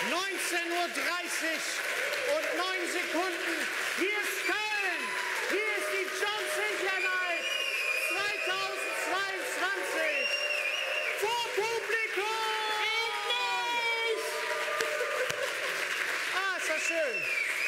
und 9 Sekunden. Hier ist Köln. Hier ist die John Sinclair Night 2022. Vor Publikum. Endlich! Ah, ist das schön.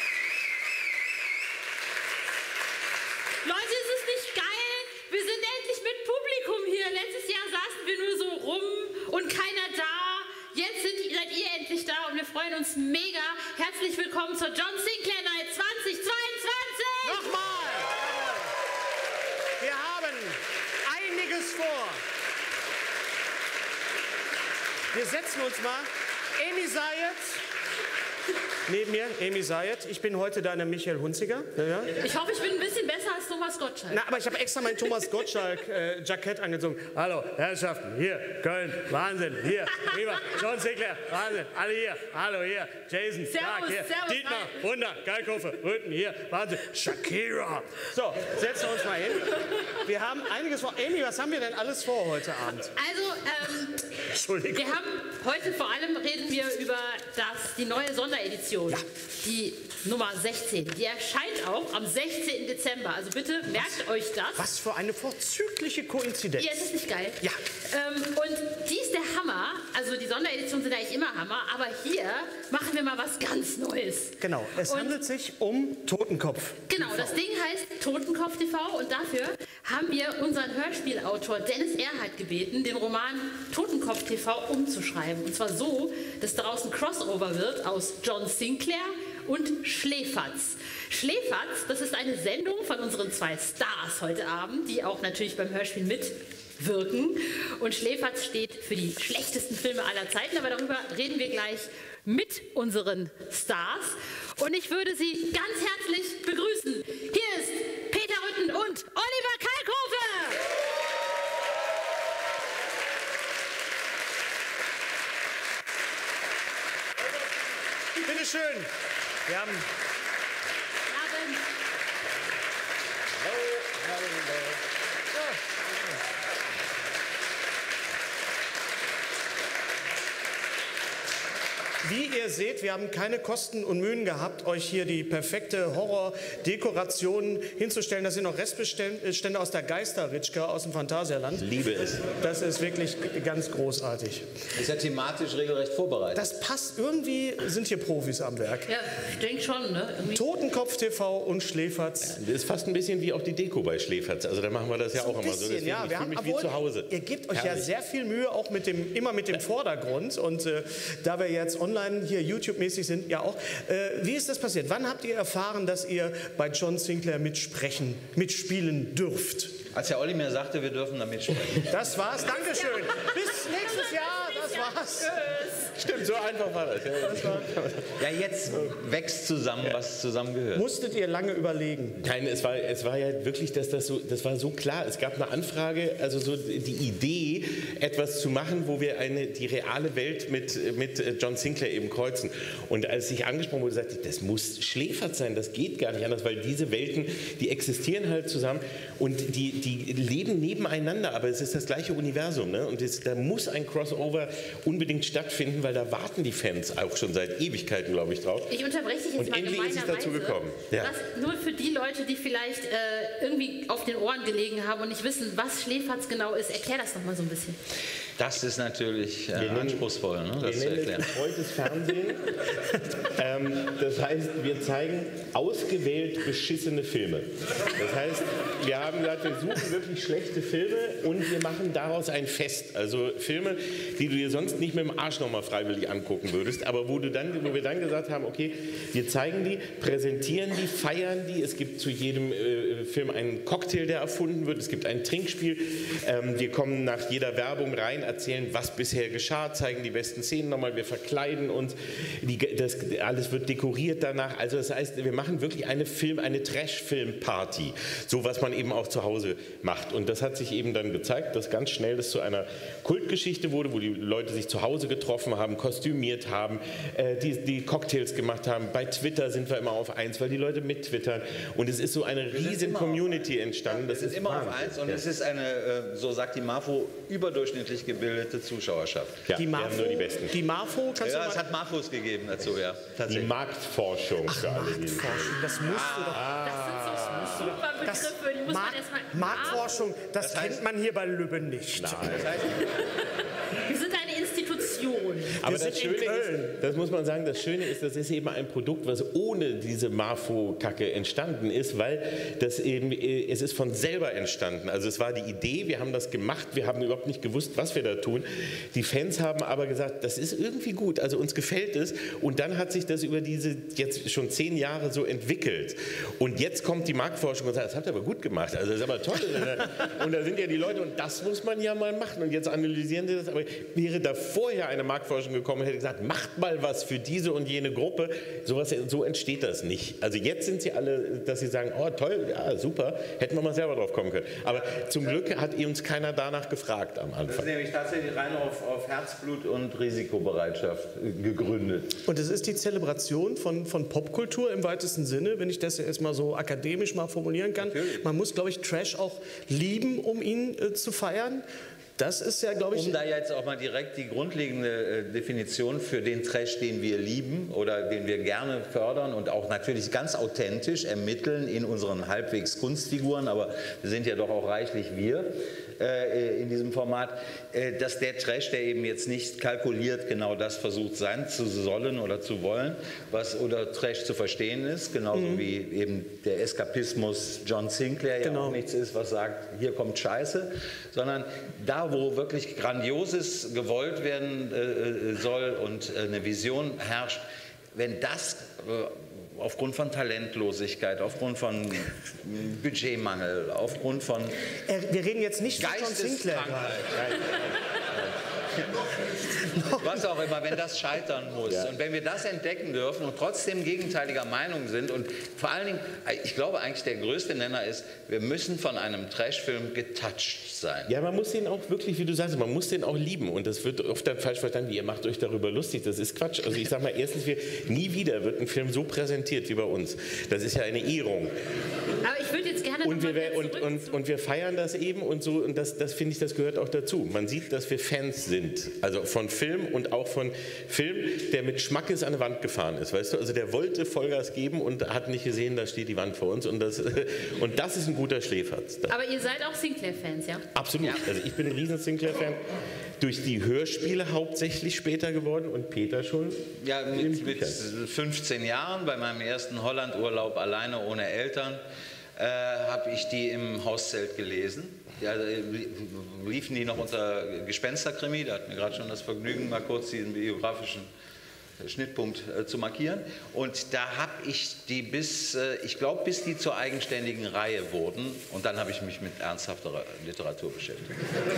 Leute, ist es nicht geil? Wir sind endlich mit Publikum hier. Letztes Jahr saßen wir nur so rum und keiner da. Jetzt seid ihr endlich da und wir freuen uns mega. Herzlich willkommen zur John Sinclair Night 2022. Nochmal. Wir haben einiges vor. Wir setzen uns mal. Amy Sayed. Neben mir, Amy Sayed. Ich bin heute deine Michael Hunziker. Ja. Ich hoffe, ich bin ein bisschen besser als Thomas Gottschalk. Na, aber ich habe extra mein Thomas Gottschalk-Jackett angezogen. Hallo, Herrschaften, hier, Köln, Wahnsinn, hier, prima, John Sinclair, Wahnsinn, alle hier, hallo, hier, Jason, Stark, hier, servus, Dietmar, Wunder, Kalkofe, Rütten, hier, Wahnsinn, Shakira. So, setzen wir uns mal hin. Wir haben einiges vor. Amy, was haben wir denn alles vor heute Abend? Also, Entschuldigung. wir haben heute vor allem reden wir über die neue Sonderedition, ja. Die Nummer 16. Die erscheint auch am 16. Dezember. Also bitte merkt euch das. Was für eine vorzügliche Koinzidenz. Ja, ist das nicht geil? Ja. Und die ist der Hammer. Also die Sondereditionen sind eigentlich immer Hammer. Aber hier machen wir mal was ganz Neues. Genau, es handelt sich um Totenkopf. Genau, das Ding heißt Totenkopf TV und dafür haben wir unseren Hörspielautor Dennis Erhardt gebeten, den Roman Totenkopf TV umzuschreiben. Und zwar so, dass daraus ein Crossover wird aus John Sinclair und Schläferz. Schläferz, das ist eine Sendung von unseren 2 Stars heute Abend, die auch natürlich beim Hörspiel mitwirken. Und Schläferz steht für die schlechtesten Filme aller Zeiten, aber darüber reden wir gleich mit unseren Stars. Und ich würde Sie ganz herzlich begrüßen. Hier ist Peter Rütten und Oliver Kalkofe. Bitte schön. Wir haben... Wie ihr seht, wir haben keine Kosten und Mühen gehabt, euch hier die perfekte Horror-Dekoration hinzustellen. Das sind noch Restbestände aus der Geisterritschka aus dem Phantasialand. Ich liebe es. Das ist wirklich ganz großartig. Ist ja thematisch regelrecht vorbereitet. Das passt, irgendwie sind hier Profis am Werk. Ja, ich denke schon, ne? Irgendwie. Totenkopf TV und Schläferz. Das ist fast ein bisschen wie auch die Deko bei Schläferz. Also da machen wir das ja auch immer so. Deswegen, ja, ich fühle mich wie zu Hause. Ihr gebt euch Herrlich. ja sehr viel Mühe, auch immer mit dem Vordergrund. Und da wir jetzt online hier YouTube-mäßig sind, ja auch. Wie ist das passiert? Wann habt ihr erfahren, dass ihr bei John Sinclair mitspielen dürft? Als der Olli mir sagte, wir dürfen da mitsprechen. Das war's. Dankeschön. Bis nächstes Jahr. Das war's. Stimmt, so einfach war das. Ja, jetzt wächst zusammen, was zusammengehört. Musstet ihr lange überlegen? Nein, es war ja wirklich, das war so klar. Es gab eine Anfrage, also so die Idee, etwas zu machen, wo wir die reale Welt mit John Sinclair eben kreuzen. Und als ich angesprochen wurde, sagte ich, das muss Schläferz sein, das geht gar nicht anders, weil diese Welten, die existieren halt zusammen und die leben nebeneinander, aber es ist das gleiche Universum. Ne? Und da muss ein Crossover unbedingt stattfinden, weil da warten die Fans auch schon seit Ewigkeiten, glaube ich, drauf. Ich unterbreche dich jetzt und mal endlich ist es dazu gekommen. Ja. Nur für die Leute, die vielleicht irgendwie auf den Ohren gelegen haben und nicht wissen, was Schläferz genau ist, erklär das doch mal so ein bisschen. Das ist natürlich anspruchsvoll, ne, das zu erklären. Betreutes Fernsehen. Das heißt, wir zeigen ausgewählt beschissene Filme. Das heißt, wir haben gesagt, wir suchen wirklich schlechte Filme und wir machen daraus ein Fest. Also Filme, die du dir sonst nicht mit dem Arsch nochmal freiwillig angucken würdest, aber wo wir dann gesagt haben, okay, wir zeigen die, präsentieren die, feiern die. Es gibt zu jedem Film einen Cocktail, der erfunden wird. Es gibt ein Trinkspiel. Wir kommen nach jeder Werbung rein, erzählen, was bisher geschah, zeigen die besten Szenen nochmal, wir verkleiden uns, alles wird dekoriert danach. Also das heißt, wir machen wirklich eine Trash-Film-Party, so was man eben auch zu Hause macht. Und das hat sich eben dann gezeigt, dass ganz schnell das zu einer Kultgeschichte wurde, wo die Leute sich zu Hause getroffen haben, kostümiert haben, die Cocktails gemacht haben. Bei Twitter sind wir immer auf 1, weil die Leute mittwittern. Und es ist so eine riesen Community entstanden. Das ist immer auf 1 und es ist eine, so sagt die Mafo, überdurchschnittlich ausgebildete Zuschauerschaft. Ja, Die wir haben nur die Besten. Die Marfo, kannst Ja, du es mal... hat Marfos gegeben dazu, ja. Die Tatsächlich. Marktforschung für alle, die Das musst du doch... Das sind so super Begriffe, die muss man erstmal... Marktforschung, das kennt man hier bei Lübbe nicht. Wir sind eine Institution. Aber sind das in Schöne Köln. ist, das muss man sagen, das Schöne ist, das ist eben ein Produkt, was ohne diese Marfo-Kacke entstanden ist, weil das eben, es ist von selber entstanden. Also es war die Idee, wir haben das gemacht, wir haben überhaupt nicht gewusst, was wir da tun. Die Fans haben aber gesagt, das ist irgendwie gut, also uns gefällt es. Und dann hat sich das über diese jetzt schon 10 Jahre so entwickelt. Und jetzt kommt die Marktforschung und sagt, das habt ihr aber gut gemacht, also das ist aber toll. Und da sind ja die Leute, und das muss man ja mal machen. Und jetzt analysieren sie das, aber wäre da vorher eine Marktforschung gekommen und hätte gesagt, macht mal was für diese und jene Gruppe, so entsteht das nicht. Also jetzt sind sie alle, dass sie sagen, oh toll, ja super, hätten wir mal selber drauf kommen können. Aber zum Glück hat uns keiner danach gefragt am Das Anfang. ist nämlich tatsächlich rein auf Herzblut und Risikobereitschaft gegründet. Und es ist die Zelebration von Popkultur im weitesten Sinne, wenn ich das jetzt mal so akademisch mal formulieren kann. Natürlich. Man muss, glaube ich, Trash auch lieben, um ihn zu feiern. Das ist ja, glaube ich... Um da jetzt auch mal direkt die grundlegende Definition für den Trash, den wir lieben oder den wir gerne fördern und auch natürlich ganz authentisch ermitteln in unseren halbwegs Kunstfiguren, aber wir sind ja doch auch reichlich wir in diesem Format, dass der Trash, der eben jetzt nicht kalkuliert genau das versucht sein zu sollen oder zu wollen, was unter Trash zu verstehen ist, genauso wie eben der Eskapismus John Sinclair ja auch nichts ist, was sagt, hier kommt Scheiße, sondern da, wo wirklich Grandioses gewollt werden soll und eine Vision herrscht, wenn das aufgrund von Talentlosigkeit, aufgrund von Budgetmangel, aufgrund von Wir reden jetzt nicht von John Sinclair. Was auch immer, wenn das scheitern muss. Ja. Und wenn wir das entdecken dürfen und trotzdem gegenteiliger Meinung sind und vor allen Dingen, ich glaube eigentlich der größte Nenner ist, wir müssen von einem Trashfilm getoucht sein. Ja, man muss den auch wirklich, wie du sagst, man muss den auch lieben. Und das wird oft dann falsch verstanden, wie ihr macht euch darüber lustig. Das ist Quatsch. Also ich sage mal, erstens, nie wieder wird ein Film so präsentiert wie bei uns. Das ist ja eine Ehrung. Aber ich würde jetzt gerne und wir feiern das eben und so. Und das finde ich, das gehört auch dazu. Man sieht, dass wir Fans sind. Also von Film und auch von Film, der mit Schmackes an die Wand gefahren ist. Weißt du, also der wollte Vollgas geben und hat nicht gesehen, da steht die Wand vor uns. Und das ist ein guter Schläferz. Aber ihr seid auch Sinclair-Fans, ja? Absolut. Ja. Also ich bin ein riesen Sinclair-Fan. Durch die Hörspiele hauptsächlich später geworden und Peter schon. Ja, mit 15 Jahren bei meinem ersten Hollandurlaub alleine ohne Eltern habe ich die im Hauszelt gelesen. Ja, liefen die noch unter Gespensterkrimi, da hatten wir gerade schon das Vergnügen, mal kurz diesen biografischen Schnittpunkt zu markieren. Und da habe ich die bis die zur eigenständigen Reihe wurden. Und dann habe ich mich mit ernsthafterer Literatur beschäftigt.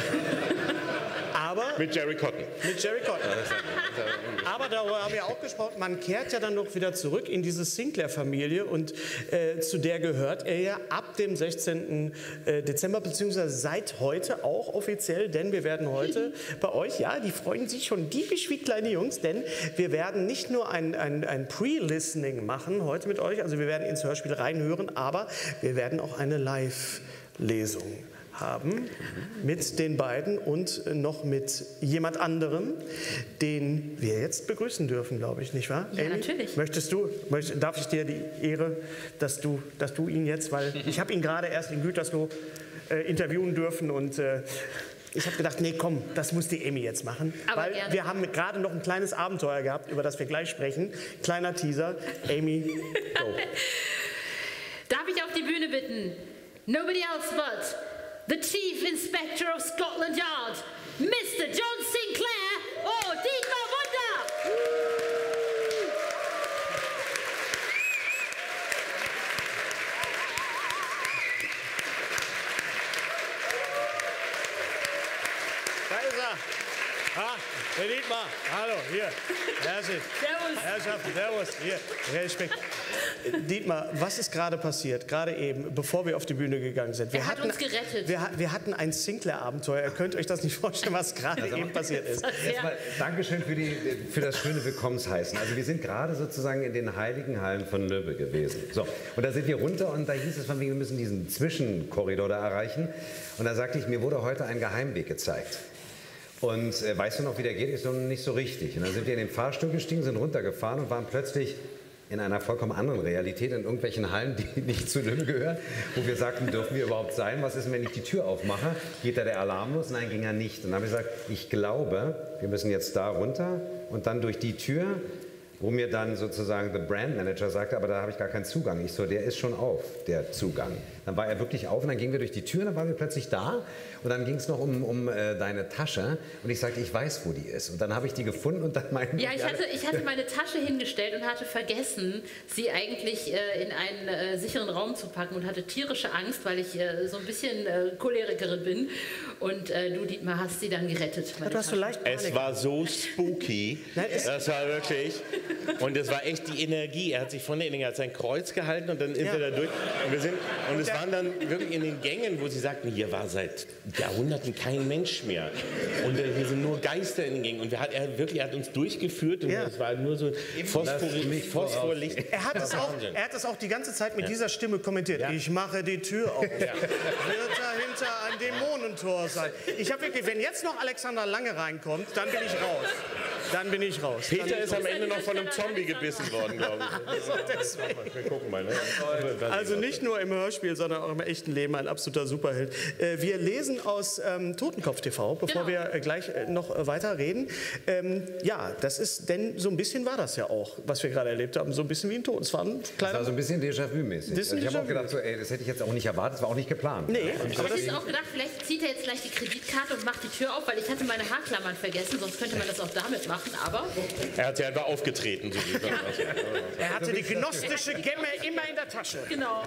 Aber mit Jerry Cotton. Mit Jerry Cotton. Aber darüber haben wir auch gesprochen, man kehrt ja dann noch wieder zurück in diese Sinclair-Familie und zu der gehört er ja ab dem 16. Dezember, beziehungsweise seit heute auch offiziell, denn wir werden heute bei euch, ja, die freuen sich schon diebisch wie kleine Jungs, denn wir werden nicht nur ein Pre-Listening machen heute mit euch, also wir werden ins Hörspiel reinhören, aber wir werden auch eine Live-Lesung haben mit den beiden und noch mit jemand anderem, den wir jetzt begrüßen dürfen, glaube ich, nicht wahr? Ja, Amy? natürlich. Darf ich dir die Ehre, dass du ihn jetzt, weil ich habe ihn gerade erst in Gütersloh interviewen dürfen und ich habe gedacht, nee, komm, das muss die Amy jetzt machen, aber weil gerne. Wir haben gerade noch ein kleines Abenteuer gehabt, über das wir gleich sprechen. Kleiner Teaser. Amy, go. Darf ich auf die Bühne bitten? Nobody else but the Chief Inspector of Scotland Yard, Mr. John Sinclair or Dietmar Wunder! Da ist er. Ah, Herr Dietmar. Hallo, hier. Herzlich. Servus. Herrschaften, servus. Hier, Respekt. Dietmar, was ist gerade passiert? Gerade eben, bevor wir auf die Bühne gegangen sind. Er hat uns gerettet. Wir hatten ein Sinclair-Abenteuer. Ihr könnt euch das nicht vorstellen, was gerade eben passiert ist. Erstmal Dankeschön für das schöne Willkommensheißen. Also wir sind gerade sozusagen in den heiligen Hallen von Lübbe gewesen. So, und da sind wir runter und da hieß es von wegen, wir müssen diesen Zwischenkorridor da erreichen. Und da sagte ich, mir wurde heute ein Geheimweg gezeigt. Und weißt du noch, wie der geht? Ist noch nicht so richtig. Und dann sind wir in den Fahrstuhl gestiegen, sind runtergefahren und waren plötzlich in einer vollkommen anderen Realität, in irgendwelchen Hallen, die nicht zu Lübbe gehören, wo wir sagten, dürfen wir überhaupt sein? Was ist denn, wenn ich die Tür aufmache? Geht da der Alarm los? Nein, ging er nicht. Und dann habe ich gesagt, ich glaube, wir müssen jetzt da runter und dann durch die Tür, wo mir dann sozusagen der Brand Manager sagte, aber da habe ich gar keinen Zugang. Ich so, der ist schon auf, der Zugang. Dann war er wirklich auf und dann gingen wir durch die Tür, dann waren wir plötzlich da und dann ging es noch um deine Tasche und ich sagte, ich weiß, wo die ist. Und dann habe ich die gefunden und dann meinten Ja, ich hatte meine Tasche hingestellt und hatte vergessen, sie eigentlich in einen sicheren Raum zu packen und hatte tierische Angst, weil ich so ein bisschen Cholerikerin bin. Und du, Dietmar, hast sie dann gerettet. Du hast so leicht Panik. Es war so spooky. Das war wirklich. Und das war echt die Energie. Er hat sich von der Energie, hat sein Kreuz gehalten und dann ist er da durch. Und es waren dann wirklich in den Gängen, wo sie sagten, hier war seit Jahrhunderten kein Mensch mehr. Und hier sind nur Geister in den Gängen. Und er hat uns durchgeführt und es war nur so Phosphorlicht. Er hat es auch die ganze Zeit mit dieser Stimme kommentiert. Ja. Ich mache die Tür auf. Wird dahinter ein Dämonentor sein. Ich habe wirklich, wenn jetzt noch Alexander Lange reinkommt, dann bin ich raus. Dann bin ich raus. Peter ist am Ende noch von einem Zombie gebissen worden, glaube ich. Wir gucken mal, ne? Also nicht nur im Hörspiel, sondern auch im echten Leben ein absoluter Superheld. Wir lesen aus Totenkopf TV, bevor wir gleich noch weiter reden. Ja, das ist, denn so ein bisschen war das ja auch, was wir gerade erlebt haben, so ein bisschen wie ein Tod. Es war ein kleiner... Das war so ein bisschen Déjà-vu-mäßig. Also ich habe auch gedacht, so, ey, das hätte ich jetzt auch nicht erwartet, das war auch nicht geplant. Nee. Aber ich hätte auch gedacht, vielleicht zieht er jetzt gleich die Kreditkarte und macht die Tür auf, weil ich hatte meine Haarklammern vergessen, sonst könnte man das auch damit machen, aber... Er hat ja einfach aufgetreten. So er hatte die gnostische Gemme immer in der Tasche. Genau.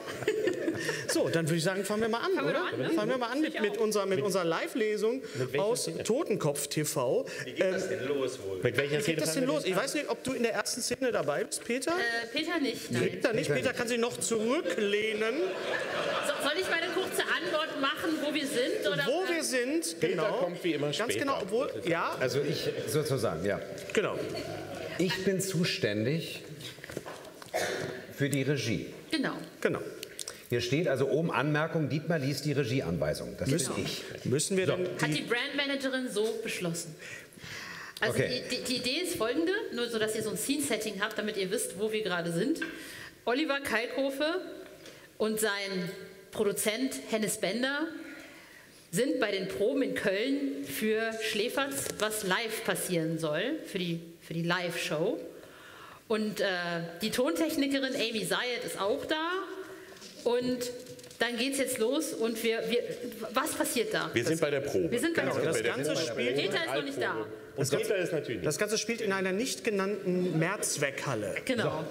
So, dann würde ich sagen, fangen wir mal an, oder? Fangen wir mal an mit unserer Live-Lesung aus Totenkopf TV. Wie geht das denn los wohl? Mit welcher Wie geht das denn los? Ich weiß nicht, ob du in der ersten Szene dabei bist, Peter? Peter nicht, nein. Peter nicht. Peter kann sich noch zurücklehnen. Soll ich meine kurze Antwort machen, wo wir sind? Oder? Wo wir sind, Peter kommt wie immer später. Ganz genau, obwohl, ja. Also ich sozusagen, ja. Genau. Ich bin zuständig für die Regie. Genau. Hier steht also oben Anmerkung, Dietmar liest die Regieanweisung. Das bin ich. Müssen wir dann... Hat die Brandmanagerin so beschlossen. Also Okay. die Idee ist folgende, nur so, dass ihr so ein Scene-Setting habt, damit ihr wisst, wo wir gerade sind. Oliver Kalkofe und sein Produzent Hennes Bender sind bei den Proben in Köln für Schläferz, was live passieren soll, für die Live-Show. Und die Tontechnikerin Amy Zayed ist auch da. Und dann geht's jetzt los und was passiert da? Wir sind bei der Probe. Wir sind bei der Probe. Das Ganze spielt... Peter ist noch nicht da. Und Peter ist natürlich nicht. Das Ganze spielt in einer nicht genannten Mehrzweckhalle. Genau.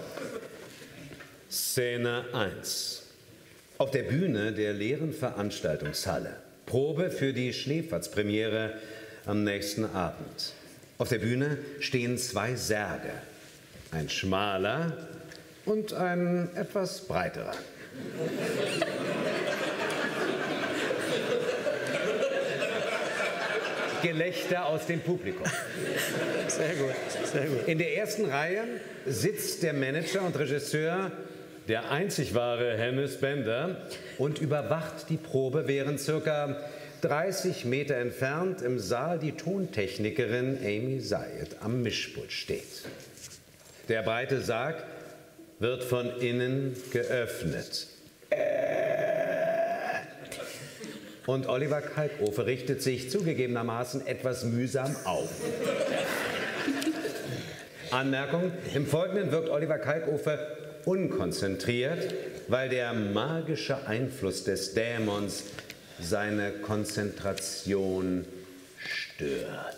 Szene 1. Auf der Bühne der leeren Veranstaltungshalle. Probe für die Schläferz-Premiere am nächsten Abend. Auf der Bühne stehen zwei Särge. Ein schmaler und ein etwas breiterer. Gelächter aus dem Publikum. Sehr gut, sehr gut. In der ersten Reihe sitzt der Manager und Regisseur, der einzig wahre Hennes Bender, und überwacht die Probe, während circa 30 Meter entfernt im Saal die Tontechnikerin Amy Zayed am Mischpult steht. Der breite Sarg wird von innen geöffnet. Und Oliver Kalkofe richtet sich zugegebenermaßen etwas mühsam auf. Anmerkung: Im Folgenden wirkt Oliver Kalkofe unkonzentriert, weil der magische Einfluss des Dämons seine Konzentration stört.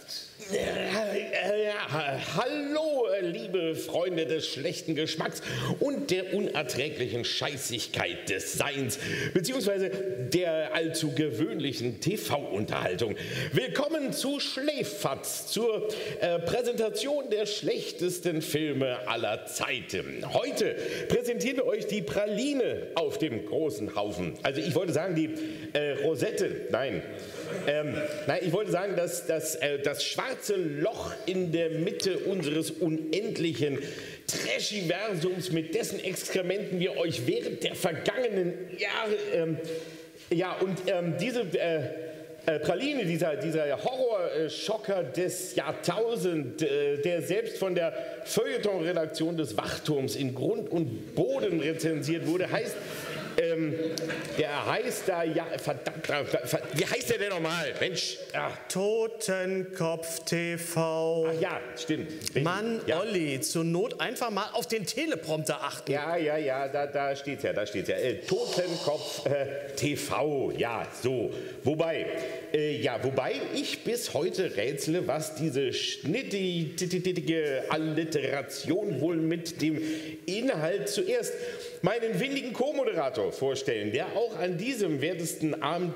Hallo, liebe Freunde des schlechten Geschmacks und der unerträglichen Scheißigkeit des Seins, beziehungsweise der allzu gewöhnlichen TV-Unterhaltung. Willkommen zu Schläferz, zur Präsentation der schlechtesten Filme aller Zeiten. Heute präsentieren wir euch die Praline auf dem großen Haufen. Also ich wollte sagen, die Rosette, nein, ich wollte sagen, dass das schwarze Loch in der Mitte unseres unendlichen Trashiversums, mit dessen Exkrementen wir euch während der vergangenen Jahre, Praline, dieser Horrorschocker des Jahrtausends, der selbst von der Feuilleton-Redaktion des Wachturms in Grund und Boden rezensiert wurde, heißt, der heißt da, ja, verdammt, wie heißt der denn nochmal? Mensch. Ach. Totenkopf TV. Ach ja, stimmt. Mann, ja. Olli, zur Not einfach mal auf den Teleprompter achten. Ja, da steht's ja. Totenkopf TV, ja, so. Wobei ich bis heute rätsle, was diese schnittige Alliteration wohl mit dem Inhalt zuerst meinen windigen Co-Moderator vorstellen, der auch an diesem wertesten Abend,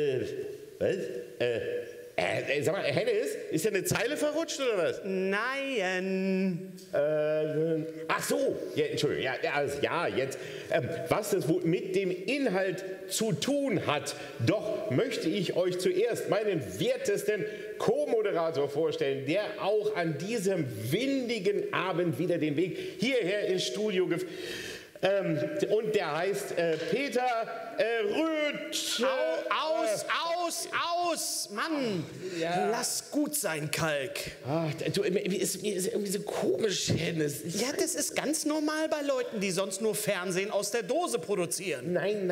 sag mal, Hennes, ist ja eine Zeile verrutscht oder was? Nein. Ach so, ja, Entschuldigung, jetzt. Was das wohl mit dem Inhalt zu tun hat, doch möchte ich euch zuerst meinen wertesten Co-Moderator vorstellen, der auch an diesem windigen Abend wieder den Weg hierher ins Studio und der heißt Peter Röth. Aus! Mann, ja. Lass gut sein, Kalk. Ach, mir ist irgendwie so komisch, Hennes. Ja, das ist ganz normal bei Leuten, die sonst nur Fernsehen aus der Dose produzieren. Nein.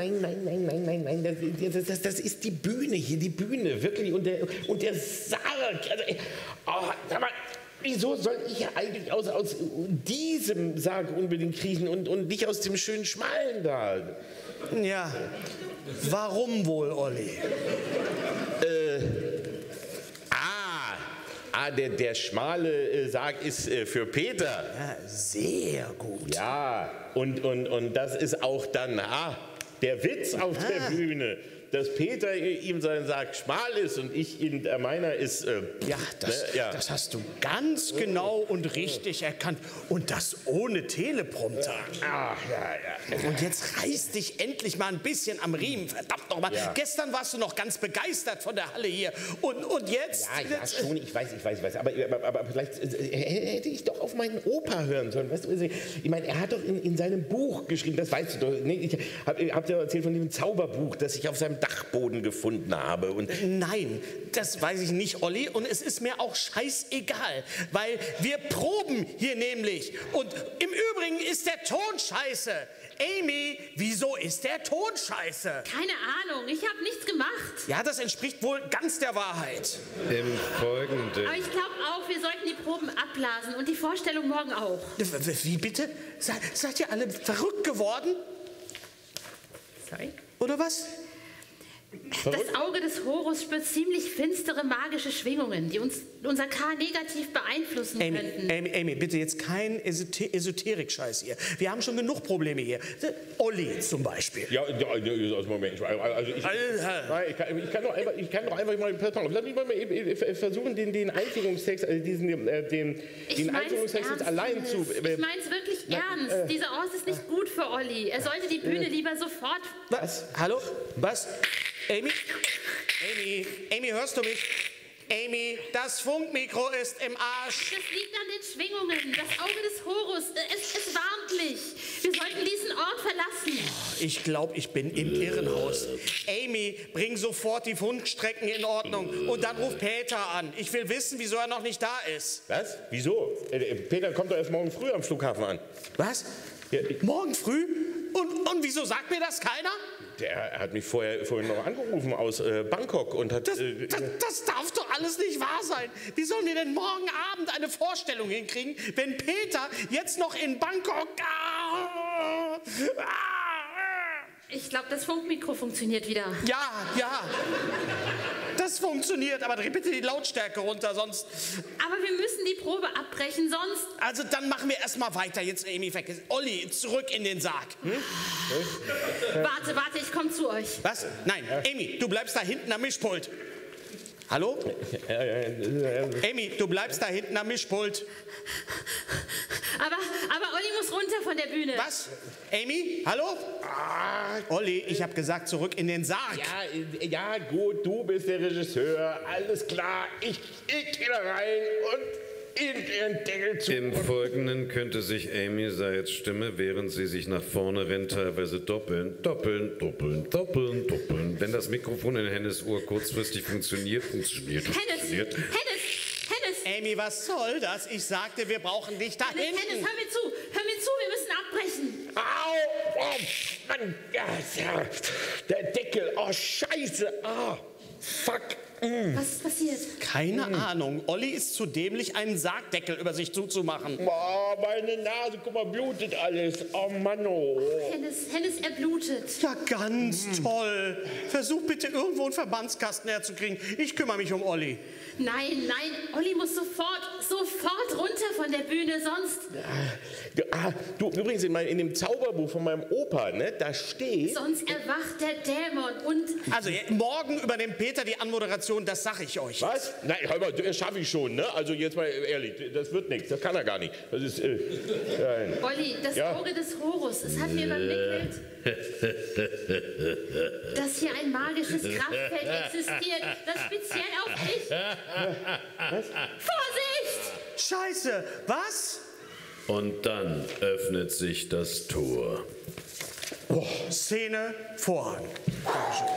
Das ist die Bühne hier, die Bühne, wirklich. Und der Sarg. Also, sag mal. Wieso soll ich ja eigentlich aus diesem Sarg unbedingt kriechen und nicht aus dem schönen Schmalen da? Ja, warum wohl, Olli? Der schmale Sarg ist für Peter. Ja, sehr gut. Ja, und das ist auch dann der Witz auf der Bühne. Dass Peter ihm seinen Sarg schmal ist und meiner ist... Das hast du ganz genau und richtig erkannt. Und das ohne Teleprompter. Ach, ja. Und jetzt reiß dich endlich mal ein bisschen am Riemen. Verdammt nochmal. Ja. Gestern warst du noch ganz begeistert von der Halle hier. Und jetzt... Ja, schon, ich weiß. Aber vielleicht hätte ich doch auf meinen Opa hören sollen. Weißt du, ich meine, er hat doch in seinem Buch geschrieben, das weißt du doch. Nee, ich hab dir erzählt von dem Zauberbuch, das ich auf seinem Dachboden gefunden habe. Nein, das weiß ich nicht, Olli. Und es ist mir auch scheißegal, weil wir proben hier nämlich. Und im Übrigen ist der Ton scheiße. Amy, wieso ist der Ton scheiße? Keine Ahnung, ich habe nichts gemacht. Ja, das entspricht wohl ganz der Wahrheit. Im Folgenden. Aber ich glaube auch, wir sollten die Proben abblasen und die Vorstellung morgen auch. Wie bitte? Seid ihr alle verrückt geworden? Sorry? Oder was? Das Auge des Horus spürt ziemlich finstere magische Schwingungen, die unser K negativ beeinflussen könnten. Amy, bitte jetzt kein Esoterik-Scheiß hier. Wir haben schon genug Probleme hier. Olli zum Beispiel. Ja, also Moment. Also ich kann doch einfach mal, pardon, lass mich mal versuchen, den Einführungstext, den Einführungstext jetzt allein zu... Ich meine es wirklich ernst. Dieser Ort ist nicht gut für Olli. Er sollte die Bühne lieber sofort... Was? Hallo? Was? Amy, hörst du mich? Amy, das Funkmikro ist im Arsch. Das liegt an den Schwingungen. Das Auge des Horus. Es warnt mich. Wir sollten diesen Ort verlassen. Ich glaube, ich bin im Irrenhaus. Amy, bring sofort die Funkstrecken in Ordnung. Und dann ruf Peter an. Ich will wissen, wieso er noch nicht da ist. Was? Wieso? Peter kommt doch erst morgen früh am Flughafen an. Was? Ja, morgen früh? Und wieso sagt mir das keiner? Der hat mich vorhin noch angerufen aus Bangkok und hat... Das darf doch alles nicht wahr sein. Wie sollen wir denn morgen Abend eine Vorstellung hinkriegen, wenn Peter jetzt noch in Bangkok... Ich glaube, das Funkmikro funktioniert wieder. Ja. Das funktioniert, aber dreh bitte die Lautstärke runter, sonst... Aber wir müssen die Probe abbrechen, sonst... Also dann machen wir erstmal weiter, jetzt Amy weg. Olli, zurück in den Sarg. Warte, ich komme zu euch. Was? Nein, Amy, du bleibst da hinten am Mischpult. Hallo? Amy, du bleibst da hinten am Mischpult. Aber Olli muss runter von der Bühne. Was? Amy? Hallo? Olli, ich habe gesagt, zurück in den Sarg. Ja, gut, du bist der Regisseur. Alles klar, ich gehe da rein und... irgendeinen Deckel zu. Im Folgenden könnte sich Amy Seyeds Stimme, während sie sich nach vorne rennt, teilweise doppeln. Wenn das Mikrofon in Hennes Ohr kurzfristig funktioniert. Hennes! Amy, was soll das? Ich sagte, wir brauchen dich da hinten. Hennes, hör mir zu, wir müssen abbrechen. Au! Oh, Mann! Ja, der Deckel! Oh, Scheiße! Ah! Fuck! Was ist passiert? Keine Ahnung. Olli ist zu dämlich, einen Sargdeckel über sich zuzumachen. Oh, meine Nase, guck mal, blutet alles. Oh Mann, oh. Hennes, er blutet. Ja, ganz toll. Versuch bitte irgendwo einen Verbandskasten herzukriegen. Ich kümmere mich um Olli. Nein, Olli muss sofort runter von der Bühne, sonst... Du, übrigens in dem Zauberbuch von meinem Opa, ne, da steht... Sonst erwacht der Dämon und... Also morgen übernimmt Peter die Anmoderation, das sag ich euch. Was? Nein, hör mal, das schaffe ich schon, ne? Also jetzt mal ehrlich, das wird nichts, das kann er gar nicht. Das ist... nein. Olli, das Auge des Horus, es hat mir übermittelt, dass hier ein magisches Kraftfeld existiert, das speziell auf dich... Vorsicht! Scheiße, was? Und dann öffnet sich das Tor. Oh, Szene, Vorhang. Dankeschön.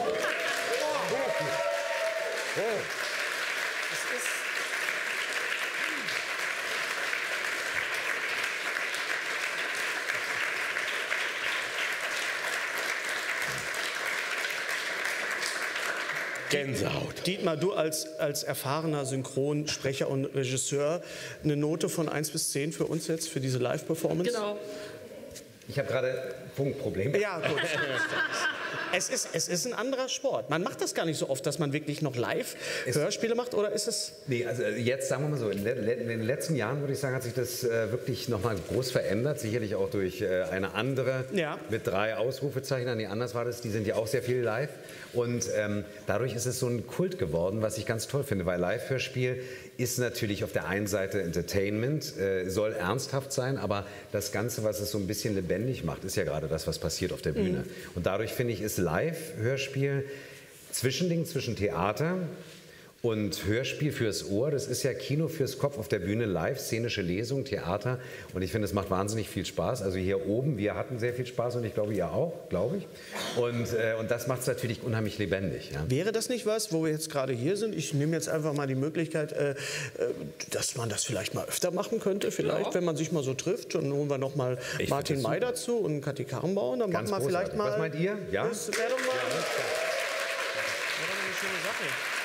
Gänsehaut. Dietmar, du als erfahrener Synchronsprecher und Regisseur, eine Note von 1 bis 10 für uns jetzt, für diese Live-Performance? Genau. Ich habe gerade Punktprobleme. Ja, gut. Es ist ein anderer Sport. Man macht das gar nicht so oft, dass man wirklich noch live Hörspiele macht, oder ist es... Nee, also jetzt sagen wir mal so, in den letzten Jahren würde ich sagen, hat sich das wirklich nochmal groß verändert. Sicherlich auch durch eine andere mit 3 Ausrufezeichnern. Nee, anders war das, die sind ja auch sehr viel live. Und dadurch ist es so ein Kult geworden, was ich ganz toll finde, weil Live-Hörspiel ist natürlich auf der einen Seite Entertainment, soll ernsthaft sein, aber das Ganze, was es so ein bisschen lebendig macht, ist ja gerade das, was passiert auf der Bühne. Und dadurch finde ich, ist Live-Hörspiel Zwischending zwischen Theater und Hörspiel fürs Ohr. Das ist ja Kino fürs Kopf auf der Bühne, live, szenische Lesung, Theater. Und ich finde, es macht wahnsinnig viel Spaß. Also hier oben, wir hatten sehr viel Spaß und ich glaube, ihr auch, glaube ich. Und das macht es natürlich unheimlich lebendig. Ja. Wäre das nicht was, wo wir jetzt gerade hier sind? Ich nehme jetzt einfach mal die Möglichkeit, dass man das vielleicht mal öfter machen könnte. Vielleicht, wenn man sich mal so trifft. Und holen wir noch mal Martin May dazu und Kathi Karrenbauer. Dann Ganz machen wir vielleicht mal... Was meint ihr? Ja? Das wäre doch mal eine schöne Sache.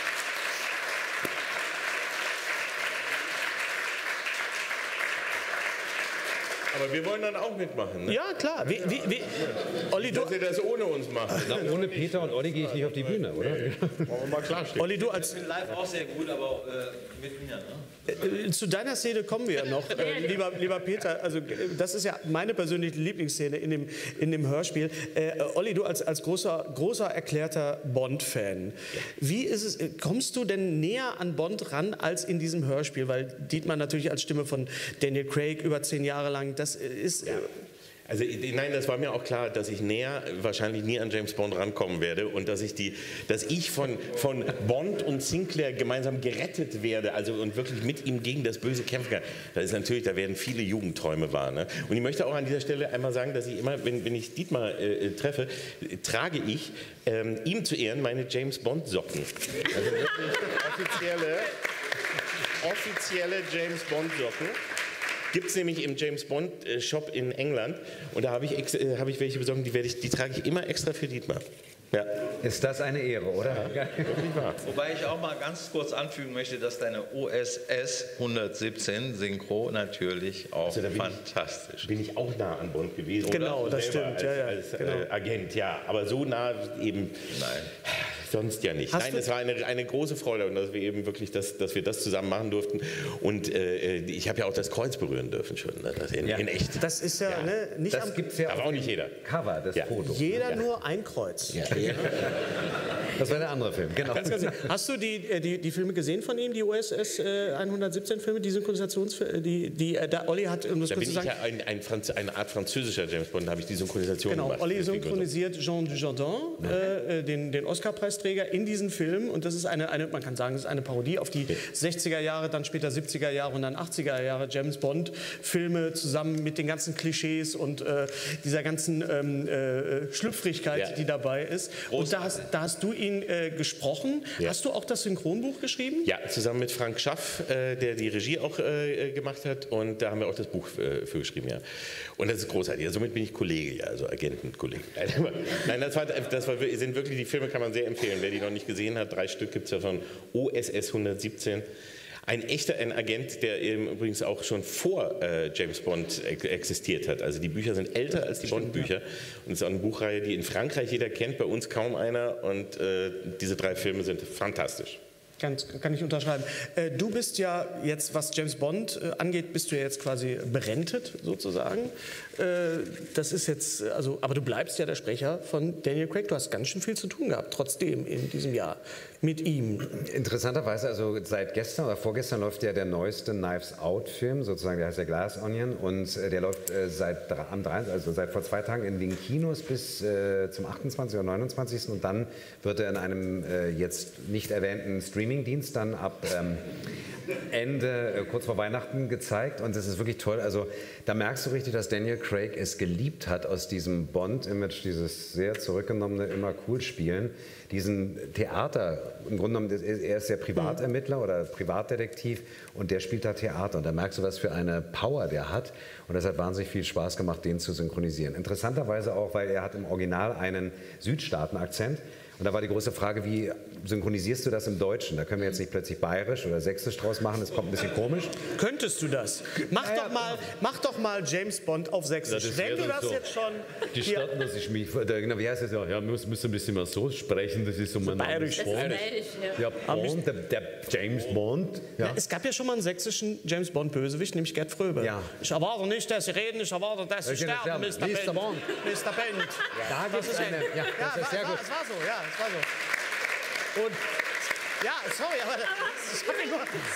Aber wir wollen dann auch mitmachen, ne? Ja, klar. Olli, Dass ihr das ohne uns macht. Na, ohne Peter und Olli gehe ich nicht auf die Bühne, oder? Wollen wir mal klarstellen. Olli, du als... Ich bin live auch sehr gut, aber auch mit mir, ne? Zu deiner Szene kommen wir ja noch, lieber Peter. Also das ist ja meine persönliche Lieblingsszene in dem Hörspiel. Olli, du als großer erklärter Bond-Fan, wie ist es? Kommst du denn näher an Bond ran als in diesem Hörspiel? Weil Dietmar natürlich als Stimme von Daniel Craig über 10 Jahre lang, das ist... Also nein, das war mir auch klar, dass ich wahrscheinlich nie an James Bond rankommen werde und dass ich von Bond und Sinclair gemeinsam gerettet werde, also und wirklich mit ihm gegen das Böse kämpfen kann. Da werden viele Jugendträume wahr. Ne? Und ich möchte auch an dieser Stelle einmal sagen, dass ich immer, wenn ich Dietmar treffe, trage ich ihm zu Ehren meine James Bond Socken. Also wirklich offizielle James Bond Socken. Gibt es nämlich im James Bond Shop in England und da habe ich welche besorgt, die trage ich immer extra für Dietmar. Ja. Ist das eine Ehre, oder? Ja, wirklich wahr. Wobei ich auch mal ganz kurz anfügen möchte, dass deine OSS 117 Synchro natürlich auch fantastisch. Bin ich auch nah an Bond gewesen. Genau, oder? das stimmt. Als Agent, ja. Aber so nah eben... Nein. Sonst ja nicht. Nein, es war eine große Freude und dass wir eben wirklich, dass wir das zusammen machen durften. Und ich habe ja auch das Kreuz berühren dürfen schon, ne? In echt. Das ist ja, ne, nicht Das gibt es ja aber auch nicht jeder. Cover des Fotos. Jeder nur ein Kreuz. Ja. Das war der andere Film, genau. Ganz hast du die Filme gesehen von ihm, die USS 117 Filme, die Synchronisations... der Olli hat, um das Da kurz bin zu ich sagen... ja eine Art französischer James Bond, da habe ich die Synchronisation Genau, gemacht. Olli synchronisiert Jean Dujardin, den Oscar-Preisträger in diesen Film. Und das ist man kann sagen, das ist eine Parodie auf die 60er Jahre, dann später 70er Jahre und dann 80er Jahre James Bond-Filme zusammen mit den ganzen Klischees und dieser ganzen Schlüpfrigkeit, die dabei ist. Und da hast du ihn gesprochen. Ja. Hast du auch das Synchronbuch geschrieben? Ja, zusammen mit Frank Schaff, der die Regie auch gemacht hat. Und da haben wir auch das Buch für geschrieben, ja. Und das ist großartig. Also somit bin ich Kollege, ja, also Agentenkollege. Nein, sind wirklich, die Filme kann man sehr empfehlen. Wer die noch nicht gesehen hat, 3 Stück gibt es ja von OSS 117. Ein Agent, der eben übrigens auch schon vor James Bond existiert hat. Also die Bücher sind älter als die Bond-Bücher. Und es ist auch eine Buchreihe, die in Frankreich jeder kennt, bei uns kaum einer. Und diese 3 Filme sind fantastisch. Kann ich unterschreiben. Du bist ja jetzt, was James Bond angeht, bist du ja jetzt quasi berentet sozusagen. Das ist jetzt, also, aber du bleibst ja der Sprecher von Daniel Craig. Du hast ganz schön viel zu tun gehabt, trotzdem in diesem Jahr mit ihm. Interessanterweise, also seit gestern oder vorgestern läuft ja der neueste Knives Out-Film, sozusagen, der heißt ja Glass Onion, und der läuft seit vor 2 Tagen in den Kinos bis zum 28. oder 29. Und dann wird er in einem jetzt nicht erwähnten Streamingdienst dann ab Ende, kurz vor Weihnachten gezeigt, und das ist wirklich toll. Also da merkst du richtig, dass Daniel Craig es geliebt hat, aus diesem Bond-Image, dieses sehr zurückgenommene, immer cool spielen, diesen Theater, im Grunde genommen, er ist der Privatermittler oder Privatdetektiv und der spielt da Theater, und da merkst du, was für eine Power der hat, und das hat wahnsinnig viel Spaß gemacht, den zu synchronisieren. Interessanterweise auch, weil er hat im Original einen Südstaaten-Akzent. Und da war die große Frage, wie synchronisierst du das im Deutschen? Da können wir jetzt nicht plötzlich bayerisch oder sächsisch draus machen, das kommt ein bisschen komisch. Könntest du das? Mach doch mal James Bond auf Sächsisch. Wenn du das so jetzt schon... Gestatten, dass ich mich... Genau, wie heißt das? Ja, muss ein bisschen mal so sprechen, das ist so mein Name. Bayerisch, ja. Bond, der James Bond. Ja. Ja, es gab ja schon mal einen sächsischen James Bond-Bösewicht, nämlich Gerd Fröbe. Ja. Ich erwarte nicht, dass Sie reden, ich erwarte, dass Sie sterben, Mr. Mr. Bond. Mr. Bond. Da gibt es eine... Ja, das ist sehr gut. Das war so, ja, das war so. Und... Ja, sorry, aber ich habe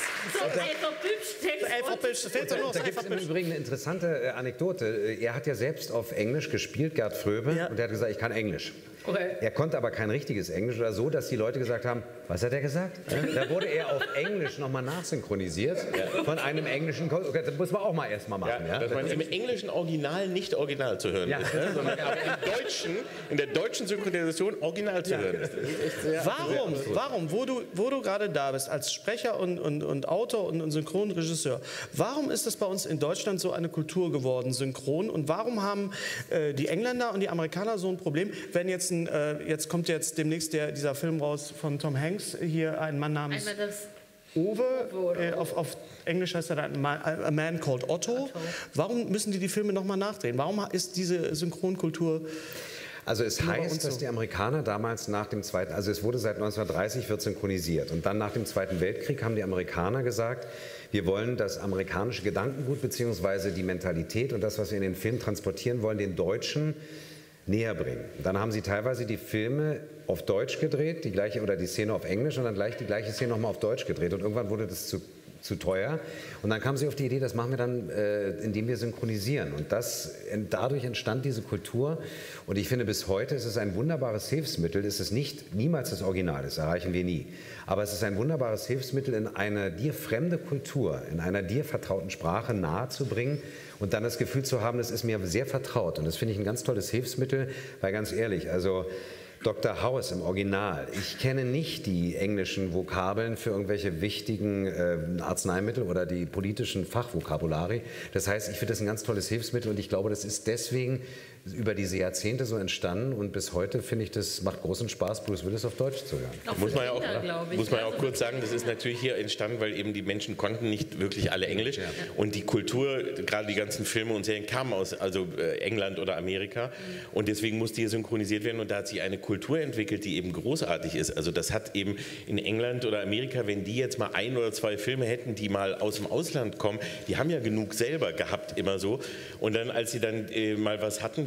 nur... Da gibt es im Übrigen eine interessante Anekdote. Er hat ja selbst auf Englisch gespielt, Gerd Fröbe, ja. Und er hat gesagt, ich kann Englisch. Okay. Er konnte aber kein richtiges Englisch oder so, dass die Leute gesagt haben, was hat er gesagt? Da wurde er auf Englisch nochmal nachsynchronisiert von einem englischen... Okay, das muss man auch mal erstmal machen. Ja, dass man im englischen Original nicht original zu hören ist, ne? Sondern aber in der deutschen Synchronisation original zu hören ist. Warum, wo du gerade da bist, als Sprecher und Autor und Synchronregisseur, warum ist das bei uns in Deutschland so eine Kultur geworden, Synchron? Und warum haben die Engländer und die Amerikaner so ein Problem, wenn jetzt kommt jetzt demnächst dieser Film raus von Tom Hanks, hier ein Mann namens Uwe, auf Englisch heißt er dann A Man Called Otto. Warum müssen die Filme nochmal nachdrehen? Warum ist diese Synchronkultur... Also es heißt, dass die Amerikaner damals nach dem Zweiten, also es wurde seit 1930 wird synchronisiert, und dann nach dem Zweiten Weltkrieg haben die Amerikaner gesagt, wir wollen das amerikanische Gedankengut bzw. die Mentalität und das, was wir in den Film transportieren wollen, den Deutschen näher bringen. Dann haben sie teilweise die Filme auf Deutsch gedreht, die gleiche oder die Szene auf Englisch und dann gleich die gleiche Szene nochmal auf Deutsch gedreht, und irgendwann wurde das zu teuer. Und dann kamen sie auf die Idee, das machen wir dann, indem wir synchronisieren. Und dadurch entstand diese Kultur. Und ich finde, bis heute ist es ein wunderbares Hilfsmittel. Es ist niemals das Original, das erreichen wir nie. Aber es ist ein wunderbares Hilfsmittel, in eine dir fremde Kultur, in einer dir vertrauten Sprache nahezubringen und dann das Gefühl zu haben, das ist mir sehr vertraut. Und das finde ich ein ganz tolles Hilfsmittel, weil ganz ehrlich, also Dr. House im Original. Ich kenne nicht die englischen Vokabeln für irgendwelche wichtigen Arzneimittel oder die politischen Fachvokabulari. Das heißt, ich finde das ein ganz tolles Hilfsmittel, und ich glaube, das ist deswegen über diese Jahrzehnte so entstanden, und bis heute finde ich, das macht großen Spaß, Bruce Willis auf Deutsch zu hören. Muss man ja auch kurz sagen, das ist natürlich hier entstanden, weil eben die Menschen konnten nicht wirklich alle Englisch, und die Kultur, gerade die ganzen Filme und Serien kamen aus England oder Amerika, und deswegen musste hier synchronisiert werden, und da hat sich eine Kultur entwickelt, die eben großartig ist. Also das hat eben in England oder Amerika, wenn die jetzt mal 1 oder 2 Filme hätten, die mal aus dem Ausland kommen, die haben ja genug selber gehabt, immer so, und dann, als sie dann mal was hatten, wie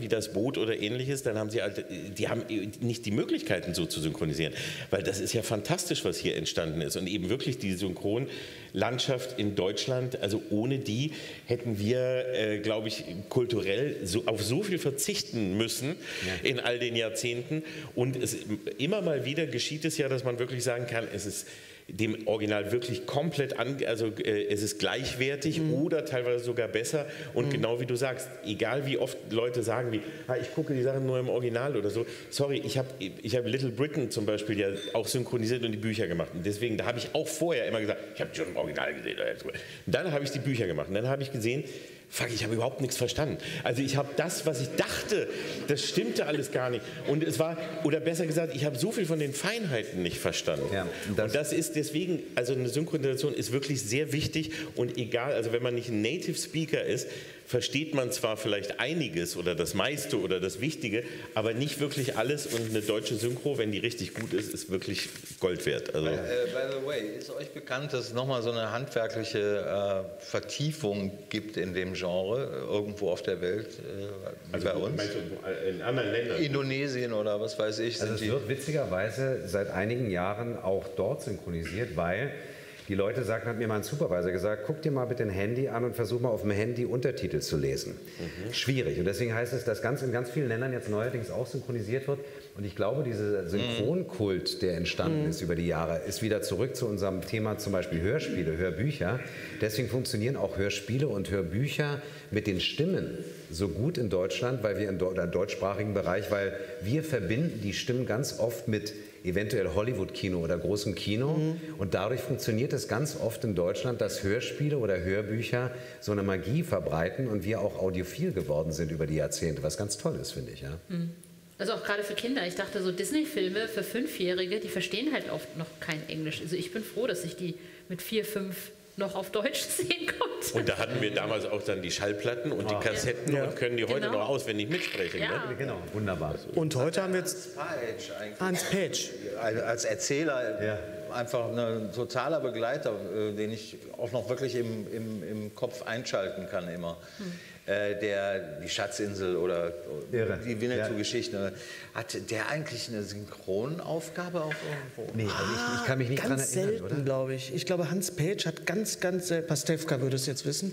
das Boot oder ähnliches, dann haben sie halt, die haben nicht die Möglichkeiten so zu synchronisieren, weil das ist ja fantastisch, was hier entstanden ist und eben wirklich die Synchronlandschaft in Deutschland, also ohne die hätten wir, glaube ich, kulturell auf so viel verzichten müssen in all den Jahrzehnten und immer mal wieder geschieht es ja, dass man wirklich sagen kann, es ist dem Original wirklich komplett es ist gleichwertig oder teilweise sogar besser und genau wie du sagst, egal wie oft Leute sagen wie, ich gucke die Sachen nur im Original oder so, sorry, ich hab Little Britain zum Beispiel ja auch synchronisiert und die Bücher gemacht und deswegen, da habe ich auch vorher immer gesagt, ich habe schon im Original gesehen. Dann habe ich die Bücher gemacht und dann habe ich gesehen, ich habe überhaupt nichts verstanden. Also ich habe das, was ich dachte, das stimmte alles gar nicht. Und es war, oder besser gesagt, ich habe so viel von den Feinheiten nicht verstanden. Ja, und das ist deswegen, also eine Synchronisation ist wirklich sehr wichtig und egal, also wenn man nicht ein Native Speaker ist, versteht man zwar vielleicht einiges oder das meiste oder das Wichtige, aber nicht wirklich alles und eine deutsche Synchro, wenn die richtig gut ist, ist wirklich Gold wert. Also by the way, ist euch bekannt, dass es nochmal so eine handwerkliche Vertiefung gibt in dem Genre, irgendwo auf der Welt, also bei uns? Meinst du in anderen Ländern? Indonesien oder was weiß ich. Also es wird witzigerweise seit einigen Jahren auch dort synchronisiert, weil die Leute sagten, hat mir mal ein Supervisor gesagt, guck dir mal bitte ein Handy an und versuch mal auf dem Handy Untertitel zu lesen. Schwierig. Und deswegen heißt es, dass in ganz vielen Ländern jetzt neuerdings auch synchronisiert wird. Und ich glaube, dieser Synchronkult, der entstanden ist über die Jahre, ist wieder zurück zu unserem Thema zum Beispiel Hörspiele, Hörbücher. Deswegen funktionieren auch Hörspiele und Hörbücher mit den Stimmen so gut in Deutschland, weil wir im deutschsprachigen Bereich, weil wir verbinden die Stimmen ganz oft mit eventuell Hollywood-Kino oder großem Kino. Und dadurch funktioniert es ganz oft in Deutschland, dass Hörspiele oder Hörbücher so eine Magie verbreiten und wir auch audiophil geworden sind über die Jahrzehnte, was ganz toll ist, finde ich. Ja. Also auch gerade für Kinder. Ich dachte, so Disney-Filme für 5-Jährige, die verstehen halt oft noch kein Englisch. Also ich bin froh, dass ich die mit 4, 5 noch auf Deutsch sehen konnte. Und da hahatten wir damals auch dann die Schallplatten und die Kassetten und können die heute noch auswendig mitsprechen. Ja. Ne? Genau, wunderbar. Und heute haben wir jetzt Hans Petsch. Als Erzähler einfach ein totaler Begleiter, den ich auch noch wirklich im Kopf einschalten kann immer. Die Schatzinsel oder die Winnetou-Geschichte, hat der eigentlich eine Synchronaufgabe auch irgendwo? Nee, also ich kann mich nicht dran Ganz erinnern, selten, oder? glaube ich. Ich glaube, Hans Petsch hat ganz Pastewka würde es jetzt wissen,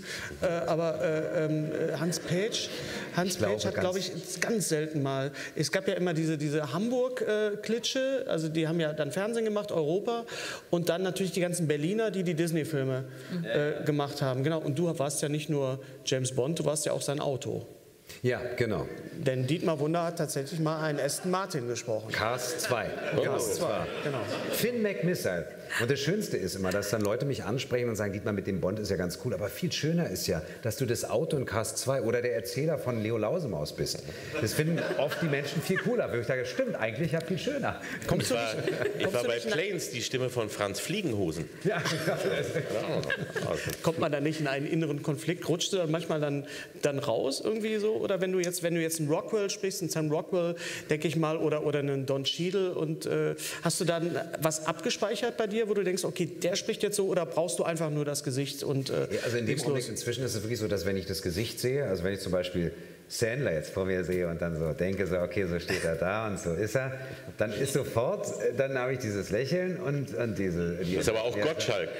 Hans Petsch hat, glaube ich, ganz selten mal. Es gab ja immer diese Hamburg-Klitsche, also die haben ja dann Fernsehen gemacht, Europa, und dann natürlich die ganzen Berliner, die Disney-Filme gemacht haben. Genau. Und du warst ja nicht nur James Bond, du warst ja auch sein Auto. Ja, genau. Denn Dietmar Wunder hat tatsächlich mal einen Aston Martin gesprochen. Cars 2. Cars 2, genau. Finn McMissile. Und das Schönste ist immer, dass dann Leute mich ansprechen und sagen, Dietmar, mit dem Bond ist ja ganz cool, aber viel schöner ist ja, dass du das Auto in Cars 2 oder der Erzähler von Leo Lausemaus bist. Das finden oft die Menschen viel cooler. Weil ich sage, stimmt, eigentlich ja viel schöner. Ich war bei Planes die Stimme von Franz Fliegenhosen. Ja. Kommt man da nicht in einen inneren Konflikt? Rutscht du dann manchmal dann raus irgendwie so? Oder wenn du jetzt einen Rockwell sprichst, einen Sam Rockwell, denke ich mal, oder einen Don Cheadle, und hast du dann was abgespeichert bei dir, wo du denkst, okay, der spricht jetzt so, oder brauchst du einfach nur das Gesicht und also in dem Augenblick inzwischen ist es wirklich so, dass wenn ich das Gesicht sehe, also wenn ich zum Beispiel Sandler jetzt vor mir sehe und dann so denke, so okay, so steht er da und so ist er, dann ist sofort, dann habe ich dieses Lächeln und diese... Das ist aber auch Gottschalk.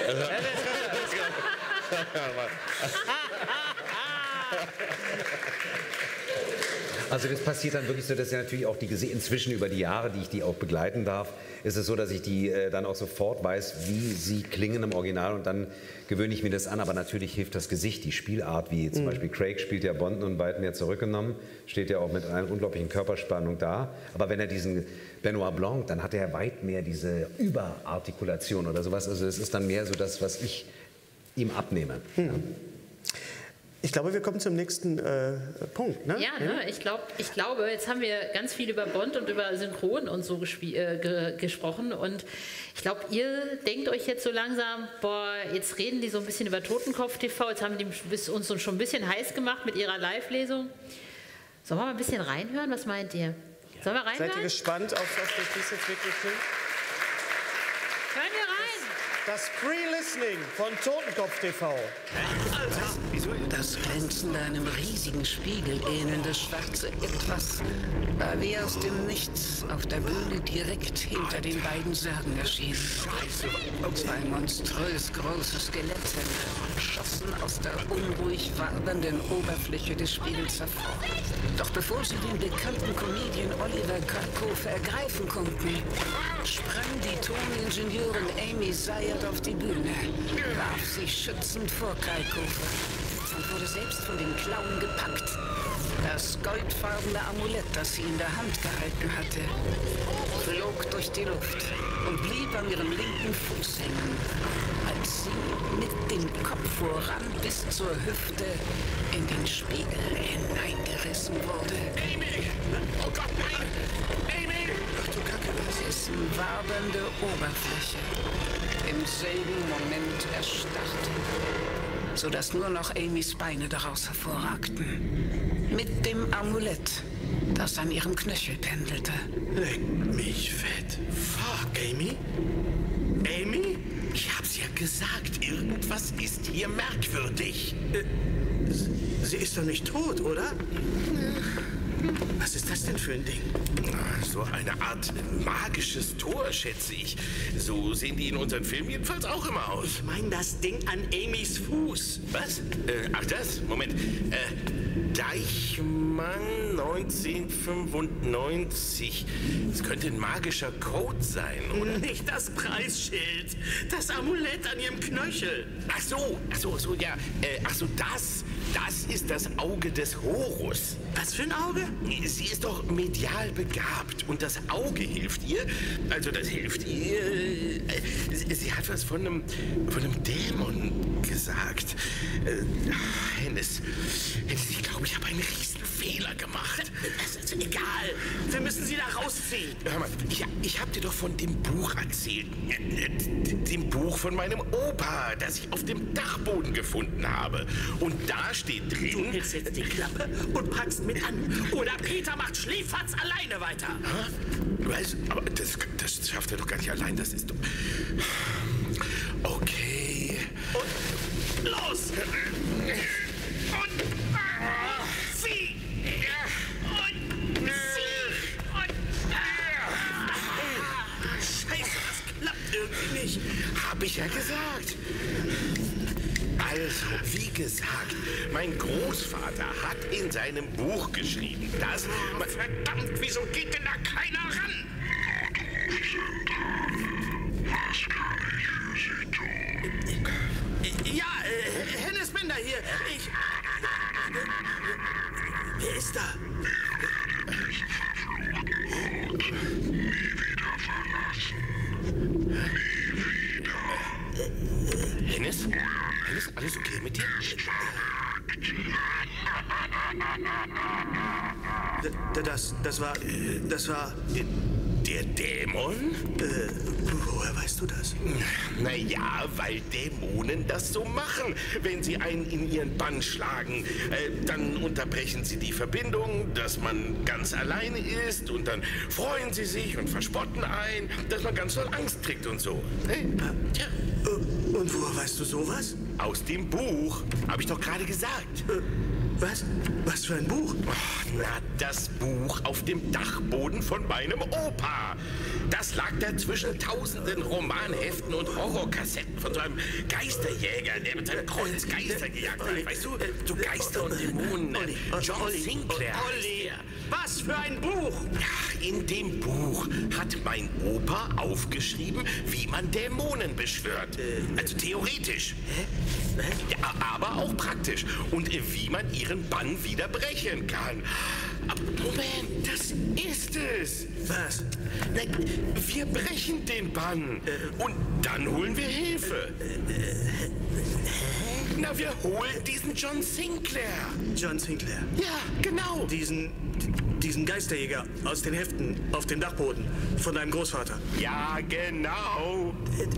Also das passiert dann wirklich so, dass ja natürlich auch inzwischen über die Jahre, die ich die auch begleiten darf, ist es so, dass ich die dann auch sofort weiß, wie sie klingen im Original, und dann gewöhne ich mir das an. Aber natürlich hilft das Gesicht, die Spielart, wie zum Beispiel Craig spielt ja Bond nun bald mehr zurückgenommen, steht ja auch mit einer unglaublichen Körperspannung da. Aber wenn er diesen Benoit Blanc, dann hat er weit mehr diese Überartikulation oder sowas. Also es ist dann mehr so das, was ich ihm abnehme. Ja. Ich glaube, wir kommen zum nächsten Punkt. Ne? Ja, ne? Ich glaube, jetzt haben wir ganz viel über Bond und über Synchron und so gesprochen, und ich glaube, ihr denkt euch jetzt so langsam, boah, jetzt reden die so ein bisschen über Totenkopf TV, jetzt haben die uns schon ein bisschen heiß gemacht mit ihrer Live-Lesung. Sollen wir mal ein bisschen reinhören? Was meint ihr? Sollen wir reinhören? Seid ihr gespannt auf das, was das jetzt wirklich sind? Hören wir rein! das Pre-Listening von Totenkopf TV. Das glänzende, einem riesigen Spiegel ähnelnde schwarze Etwas war wie aus dem Nichts auf der Bühne direkt hinter den beiden Särgen erschienen. Zwei monströs große Skelette schossen aus der unruhig wabernden Oberfläche des Spiegels hervor. Doch bevor sie den bekannten Comedian Oliver Kalkofe ergreifen konnten, sprang die Toningenieurin Amy Sayard auf die Bühne, warf sich schützend vor Kalkofe und wurde selbst von den Klauen gepackt. Das goldfarbene Amulett, das sie in der Hand gehalten hatte, flog durch die Luft und blieb an ihrem linken Fuß hängen, als sie mit dem Kopf voran bis zur Hüfte in den Spiegel hineingerissen wurde. Amy! Oh Gott, nein! Amy! Ach du Kacke, Dessen wabernde Oberfläche im selben Moment erstarrte, sodass nur noch Amys Beine daraus hervorragten. Mit dem Amulett, das an ihrem Knöchel pendelte. Leck mich fett. Fuck, Amy? Amy? Ich hab's ja gesagt, irgendwas ist hier merkwürdig. Sie ist doch nicht tot, oder? Was ist das denn für ein Ding? So eine Art magisches Tor, schätze ich. So sehen die in unseren Filmen jedenfalls auch immer aus. Ich meine das Ding an Amys Fuß. Was? Ach das? Moment. Deichmann 1995. Das könnte ein magischer Code sein, oder? Nicht das Preisschild. Das Amulett an ihrem Knöchel. Ach so, ja. Das ist das Auge des Horus. Was für ein Auge? Sie ist doch medial begabt und das Auge hilft ihr. Also das hilft ihr. Sie hat was von einem Dämon gesagt. Hennes, ich glaube, ich habe einen Riesenfehler gemacht. Das ist egal. Wir müssen sie da rausziehen. Hör mal, ich habe dir doch von dem Buch erzählt. Dem Buch von meinem Opa, das ich auf dem Dachboden gefunden habe. Und da steht drin... Du hältst jetzt die Klappe und packst mit an. Oder Peter macht Schläferz alleine weiter. Weißt, aber das schafft er doch gar nicht allein. Das ist doch... Okay. Und los! Und zieh! Und zieh! Und... Scheiße, das klappt irgendwie nicht. Hab ich ja gesagt. Also, wie gesagt, mein Großvater hat in seinem Buch geschrieben, dass... Verdammt, wieso geht denn da keiner ran? Was kann ich für Sie tun? Ja, Hennes Bender hier. Wer ist da? Nie wieder verlassen. Nie wieder. Hennes? Hennes, alles okay mit dir? Das war... Der Dämon? Woher weißt du das? Naja, weil Dämonen das so machen. Wenn sie einen in ihren Bann schlagen, dann unterbrechen sie die Verbindung, dass man ganz alleine ist und dann freuen sie sich und verspotten einen, dass man ganz doll Angst kriegt und so. Tja. Und woher weißt du sowas? Aus dem Buch, habe ich doch gerade gesagt. Was? Was für ein Buch? Ach, na, das Buch auf dem Dachboden von meinem Opa. Das lag da zwischen tausenden Romanheften und Horrorkassetten von so einem Geisterjäger, der mit seinem Kreuz Geister gejagt hat. Weißt du, so Geister und Dämonen. John Sinclair. Olli, was für ein Buch? Ja, in dem Buch hat mein Opa aufgeschrieben, wie man Dämonen beschwört. Also theoretisch. Ja, aber auch praktisch. Und wie man ihren Bann wieder brechen kann. Aber Moment, das ist es. Was? Nein, wir brechen den Bann. Und dann holen wir Hilfe. Na, wir holen diesen John Sinclair. John Sinclair. Ja, genau. Diesen Geisterjäger aus den Heften auf dem Dachboden von deinem Großvater. Ja, genau.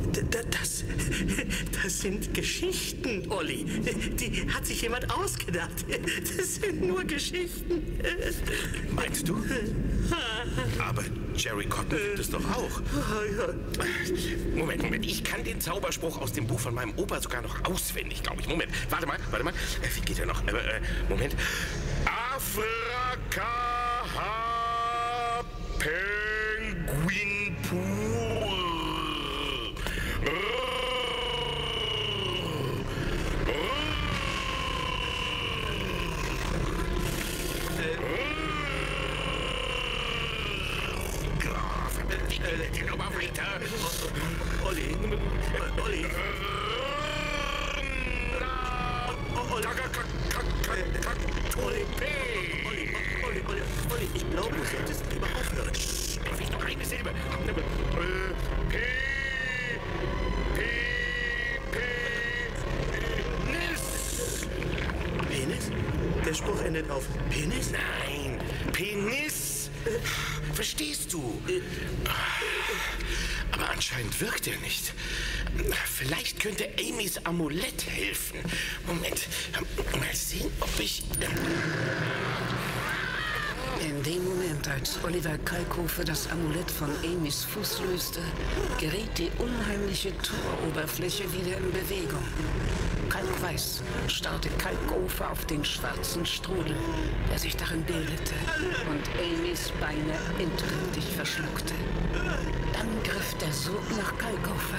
Das sind Geschichten, Olli. Die hat sich jemand ausgedacht. Das sind nur Geschichten. Meinst du? Aber Jerry Cotton gibt es doch auch. Moment. Ich kann den Zauberspruch aus dem Buch von meinem Opa sogar noch auswendig, glaube ich. Moment, warte mal. Wie geht der noch? Moment. Afrika Penguin Pool. Weiter. Olli. Olli, ich glaube, du solltest lieber aufhören. Darf ich noch eine Silbe? Penis? Der Spruch endet auf Penis? Nein, Penis. Verstehst du? Aber anscheinend wirkt er nicht. Vielleicht könnte Amys Amulett helfen. Moment, mal sehen, ob ich... In dem Moment, als Oliver Kalkofe das Amulett von Amys Fuß löste, geriet die unheimliche Toroberfläche wieder in Bewegung. Kalkweiß starrte Kalkofe auf den schwarzen Strudel, der sich darin bildete und Amys Beine endgültig verschluckte. Dann griff der Sog nach Kalkofe.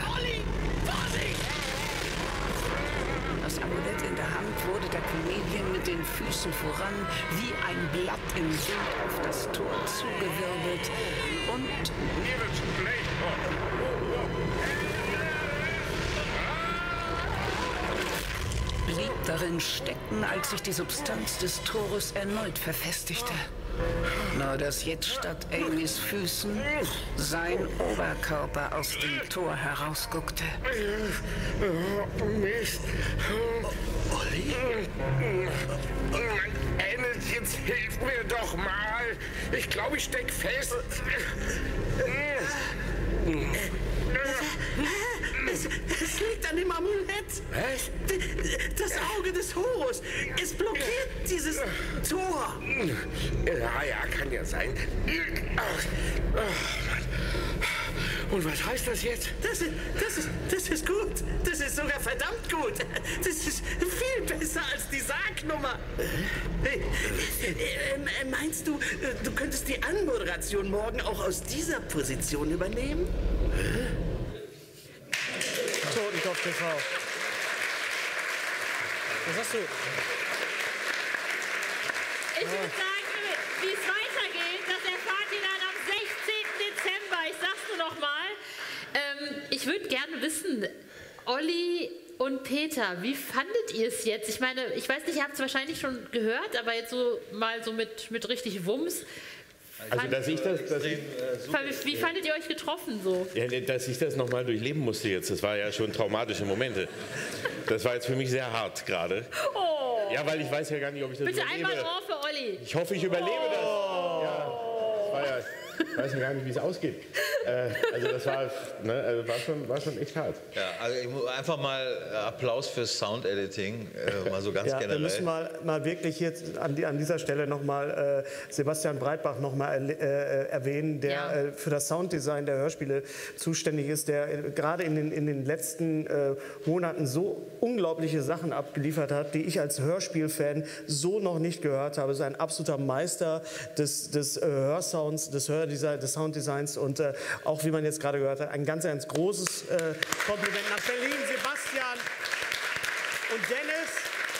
Das Amulett in der Hand wurde der Comedian mit den Füßen voran wie ein Blatt im Wind auf das Tor zugewirbelt und blieb darin stecken, als sich die Substanz des Tores erneut verfestigte. Nur dass jetzt statt Amys Füßen sein Oberkörper aus dem Tor herausguckte. Mist. Olli? Ennis, jetzt hilf mir doch mal. Ich glaube, ich steck fest. Es liegt an dem Amulett. Was? Das Auge des Horus. Es blockiert dieses Tor. Ja, kann ja sein. Mann. Und was heißt das jetzt? Das ist gut. Das ist sogar verdammt gut. Das ist viel besser als die Sargnummer. Meinst du, du könntest die Anmoderation morgen auch aus dieser Position übernehmen? Totenkopf TV. Was sagst du? Ich würde sagen, wie es weitergeht, das erfahrt ihr dann am 16. Dezember. Ich sag's nur noch mal. Ich würde gerne wissen, Olli und Peter, wie fandet ihr es jetzt? Ich meine, ich weiß nicht, ihr habt es wahrscheinlich schon gehört, aber jetzt so mal so mit richtig Wumms. Also, Wie fandet ihr euch getroffen so? Ja, dass ich das nochmal durchleben musste jetzt, das war ja schon traumatische Momente. Das war jetzt für mich sehr hart gerade. Oh. Ja, weil ich weiß ja gar nicht, ob ich das Bitte überlebe. einmal Ohr für Olli. Ich hoffe, ich überlebe das. Ja, das war ja, ich weiß ja gar nicht, wie es ausgeht. Also das war, war schon echt hart. Ja, also einfach mal Applaus fürs Sound-Editing, mal so ganz generell. Wir müssen mal wirklich jetzt an dieser Stelle nochmal Sebastian Breitbach nochmal erwähnen, der für das Sounddesign der Hörspiele zuständig ist, der gerade in den letzten Monaten so unglaubliche Sachen abgeliefert hat, die ich als Hörspielfan so noch nicht gehört habe. Es ist ein absoluter Meister des Hörsounds, des Sounddesigns und auch, wie man jetzt gerade gehört hat, ein ganz großes Kompliment nach Berlin, Sebastian und Dennis.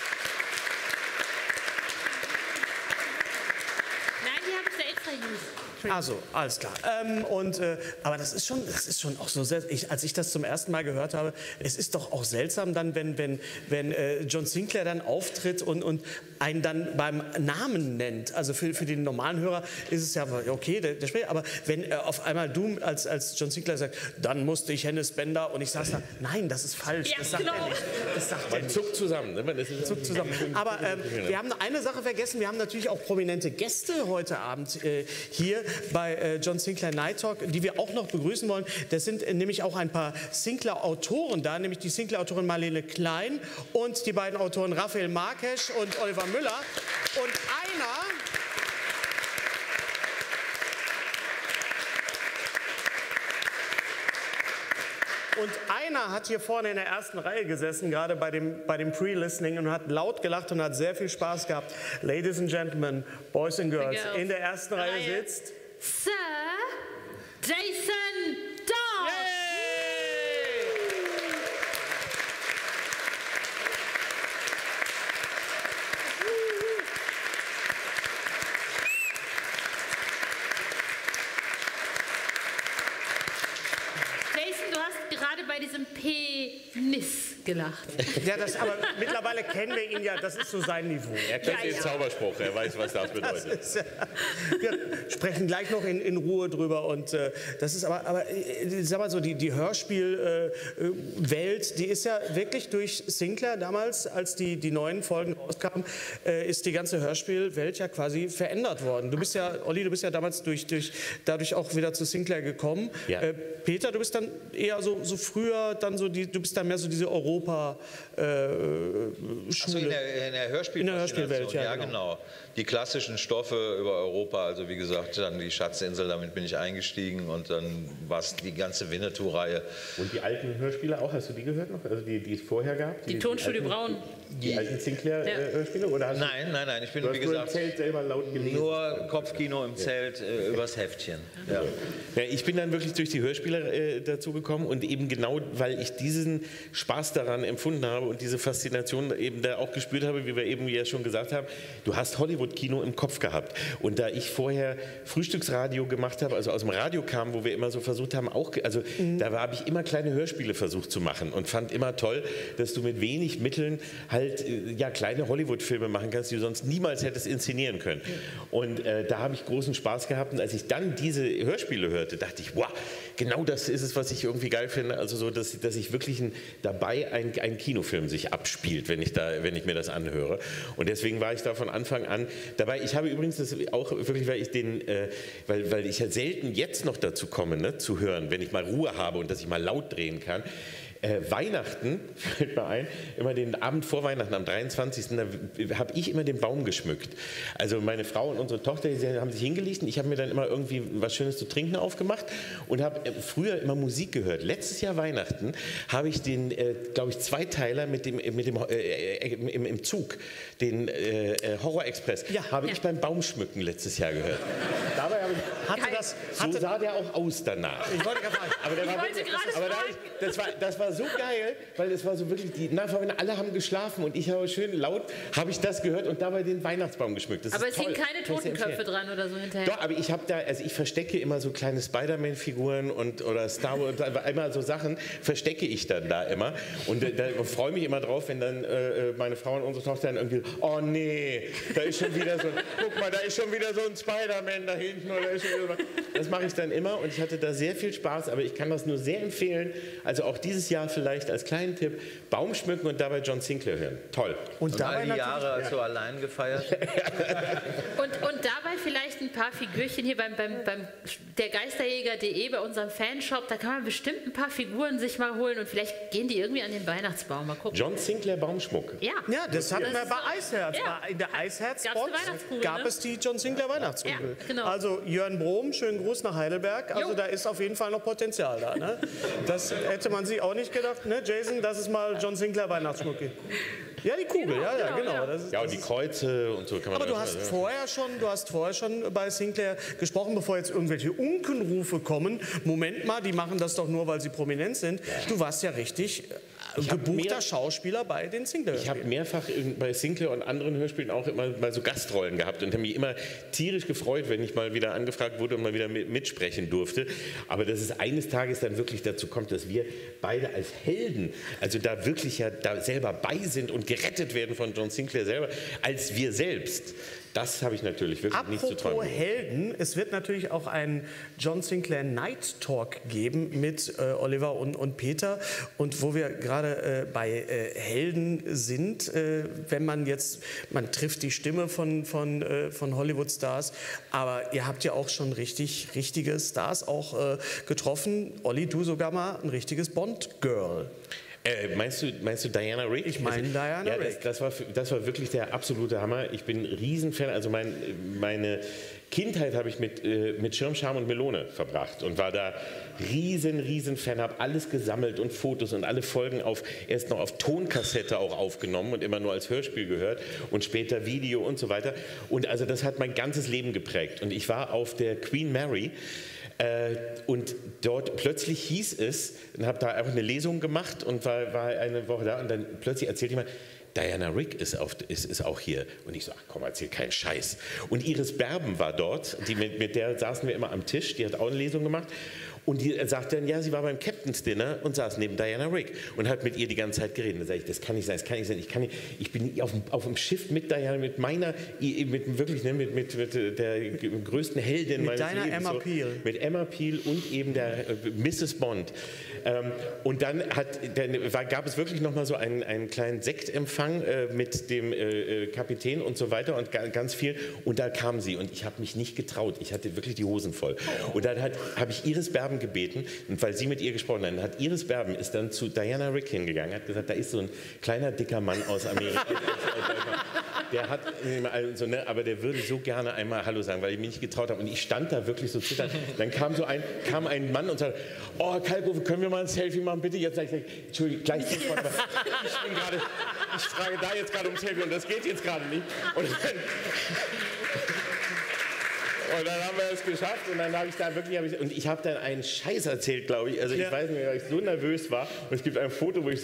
Nein, die habe ich da extra used. Also, alles klar. Aber das ist schon auch so, als ich das zum ersten Mal gehört habe, es ist doch auch seltsam dann, wenn John Sinclair dann auftritt und einen dann beim Namen nennt. Also für den normalen Hörer ist es ja okay, der spricht, aber wenn auf einmal du als John Sinclair sagst, dann musste ich Hennes Bender und ich saß da, nein, das ist falsch, das sagt er nicht. Das sagt er nicht. Zuckt zusammen. Zuckt zusammen. Aber wir haben eine Sache vergessen, wir haben natürlich auch prominente Gäste heute Abend hier bei John Sinclair Night Talk, die wir auch noch begrüßen wollen. Das sind nämlich auch ein paar Sinclair-Autoren da, nämlich die Sinclair-Autorin Marlene Klein und die beiden Autoren Raphael Markesch und Oliver Müller. Und einer hat hier vorne in der ersten Reihe gesessen, gerade bei dem Pre-Listening, und hat laut gelacht und hat sehr viel Spaß gehabt. Ladies and Gentlemen, Boys and Girls, in der ersten Reihe sitzt Sir Jason Dawe. Jason, du hast gerade bei diesem Penis gelacht. Ja, aber mittlerweile kennen wir ihn ja, das ist so sein Niveau. Er kennt den Zauberspruch, er weiß, was das bedeutet. Wir sprechen gleich noch in Ruhe drüber. Und das ist aber sag mal so, die Hörspielwelt, die ist ja wirklich durch Sinclair damals, als die neuen Folgen rauskamen, ist die ganze Hörspielwelt ja quasi verändert worden. Du bist ja, Olli, du bist ja damals dadurch auch wieder zu Sinclair gekommen. Ja. Peter, du bist dann eher so früher, dann so du bist dann mehr so diese Europa-Schule. Also in der Hörspielwelt, ja, genau. Die klassischen Stoffe über Europa, also wie gesagt, dann die Schatzinsel, damit bin ich eingestiegen, und dann war es die ganze Winnetou-Reihe. Und die alten Hörspiele auch, hast du die gehört noch? Also die es vorher gab? Die Tonstudio Braun. Die alten Sinclair-Hörspiele? Nein, ich bin, wie gesagt, im Zelt selber laut gelesen? Nur Kopfkino im Zelt übers Heftchen. Ja. Ja, ich bin dann wirklich durch die Hörspiele dazu gekommen, und eben genau, weil ich diesen Spaß daran empfunden habe und diese Faszination eben da auch gespürt habe, wie wir eben ja schon gesagt haben, du hast Hollywood-Kino im Kopf gehabt. Und da ich vorher Frühstücksradio gemacht habe, also aus dem Radio kam, wo wir immer so versucht haben, da habe ich immer kleine Hörspiele versucht zu machen und fand immer toll, dass du mit wenig Mitteln halt kleine Hollywood-Filme machen kannst, die du sonst niemals hättest inszenieren können. Und da habe ich großen Spaß gehabt, und als ich dann diese Hörspiele hörte, dachte ich, wow, genau das ist es, was ich irgendwie geil finde, also so, dass ich wirklich dabei ein Kinofilm sich abspielt, wenn ich mir das anhöre. Und deswegen war ich da von Anfang an dabei. Ich habe übrigens das auch wirklich, weil ich ja selten jetzt noch dazu komme, zu hören, wenn ich mal Ruhe habe und dass ich mal laut drehen kann. Weihnachten, fällt mir ein, immer den Abend vor Weihnachten, am 23. Da habe ich immer den Baum geschmückt. Also meine Frau und unsere Tochter, die haben sich hingelegt, und ich habe mir dann immer irgendwie was Schönes zu trinken aufgemacht und habe früher immer Musik gehört. Letztes Jahr Weihnachten habe ich den, glaube ich, Zweiteiler im Zug, den Horror Express, habe ich beim Baumschmücken letztes Jahr gehört. Dabei habe ich, so sah der auch aus danach. Ich wollte gerade fragen. Das war so geil, weil es war so wirklich, alle haben geschlafen und ich habe schön laut, habe ich das gehört und dabei den Weihnachtsbaum geschmückt. Das aber ist es hingen keine Totenköpfe dran oder so hinterher? Doch, aber ich habe ich verstecke immer so kleine Spider-Man-Figuren oder Star Wars, immer so Sachen verstecke ich dann da immer, und da freue mich immer drauf, wenn dann meine Frau und unsere Tochter dann irgendwie, oh nee, da ist schon wieder so, guck mal, da ist schon wieder so ein Spider-Man da hinten, oder ist schon wieder, das mache ich dann immer, und ich hatte da sehr viel Spaß, aber ich kann das nur sehr empfehlen, also auch dieses Jahr vielleicht als kleinen Tipp, Baum schmücken und dabei John Sinclair hören. Toll. Und dabei all die Jahre als du allein gefeiert? und dabei vielleicht ein paar Figürchen hier beim der Geisterjäger.de, bei unserem Fanshop, da kann man bestimmt ein paar Figuren sich mal holen, und vielleicht gehen die irgendwie an den Weihnachtsbaum. Mal gucken. John Sinclair Baumschmuck. Ja, das hatten wir bei Eisherz. Ja. In der Eisherz-Box gab es die John Sinclair Weihnachtskugel. Ja, genau. Also Jörn Brom, schönen Gruß nach Heidelberg. Also da ist auf jeden Fall noch Potenzial da. Ne? Das hätte man sich auch nicht gedacht, ne, Jason, dass es mal John Sinclair Weihnachtsschmuck gibt. Ja, die Kugel, genau. Ja, und die Kreuze und so kann man. Aber du hast vorher schon bei Sinclair gesprochen, bevor jetzt irgendwelche Unkenrufe kommen. Moment mal, die machen das doch nur, weil sie prominent sind. Du warst ja richtig gebuchter Schauspieler bei den Sinclair. Ich habe mehrfach bei Sinclair und anderen Hörspielen auch immer mal so Gastrollen gehabt und habe mich immer tierisch gefreut, wenn ich mal wieder angefragt wurde und mal wieder mitsprechen durfte. Aber dass es eines Tages dann wirklich dazu kommt, dass wir beide als Helden, also da wirklich ja da selber bei sind und gerettet werden von John Sinclair selber, als wir selbst. Das habe ich natürlich wirklich nicht zu träumen. Apropos Helden, es wird natürlich auch einen John Sinclair Night Talk geben mit Oliver und Peter. Und wo wir gerade bei Helden sind, wenn man trifft die Stimme von Hollywood-Stars, aber ihr habt ja auch schon richtige Stars auch getroffen. Olli, du sogar mal ein richtiges Bond-Girl. Meinst du Diana Rigg? Ich meine Diana Rigg. Das war wirklich der absolute Hammer. Ich bin ein Riesenfan. Also meine Kindheit habe ich mit Schirm, Charme und Melone verbracht und war da riesen Fan, habe alles gesammelt und Fotos und alle Folgen erst noch auf Tonkassette auch aufgenommen und immer nur als Hörspiel gehört und später Video und so weiter. Und also das hat mein ganzes Leben geprägt. Und ich war auf der Queen Mary. Und dort plötzlich hieß es, und habe da einfach eine Lesung gemacht und war eine Woche da und dann plötzlich erzählte jemand, Diana Rigg ist auch hier. Und ich so, ach komm, erzähl keinen Scheiß. Und Iris Berben war dort, mit der saßen wir immer am Tisch, die hat auch eine Lesung gemacht. Und die sagte dann, ja, sie war beim Captain's Dinner und saß neben Diana Rigg und hat mit ihr die ganze Zeit geredet. Dann sage ich, das kann nicht sein, ich bin auf dem Schiff mit Diana, mit der größten Heldin meines Lebens. Mit Emma Peel. Mit Emma Peel und eben der Mrs. Bond. Und dann gab es wirklich noch mal so einen kleinen Sektempfang mit dem Kapitän und so weiter und ganz viel. Und da kam sie und ich habe mich nicht getraut. Ich hatte wirklich die Hosen voll. Und dann habe ich Iris Berben gebeten, und weil sie mit ihr gesprochen hat, Iris Berben ist dann zu Diana Rigg hingegangen, hat gesagt, da ist so ein kleiner, dicker Mann aus Amerika. Der hat, aber der würde so gerne einmal Hallo sagen, weil ich mich nicht getraut habe. Und ich stand da wirklich so zitternd. Dann kam ein Mann und sagte, oh Kalkofe, können wir mal ein Selfie machen, bitte? Jetzt sage ich, Entschuldigung, gleich sofort. Ich frage da jetzt gerade um Selfie und das geht jetzt gerade nicht. Und dann haben wir es geschafft und dann habe ich da wirklich, ich habe dann einen Scheiß erzählt, glaube ich. Also ich weiß nicht, weil ich so nervös war. Und es gibt ein Foto, wo ich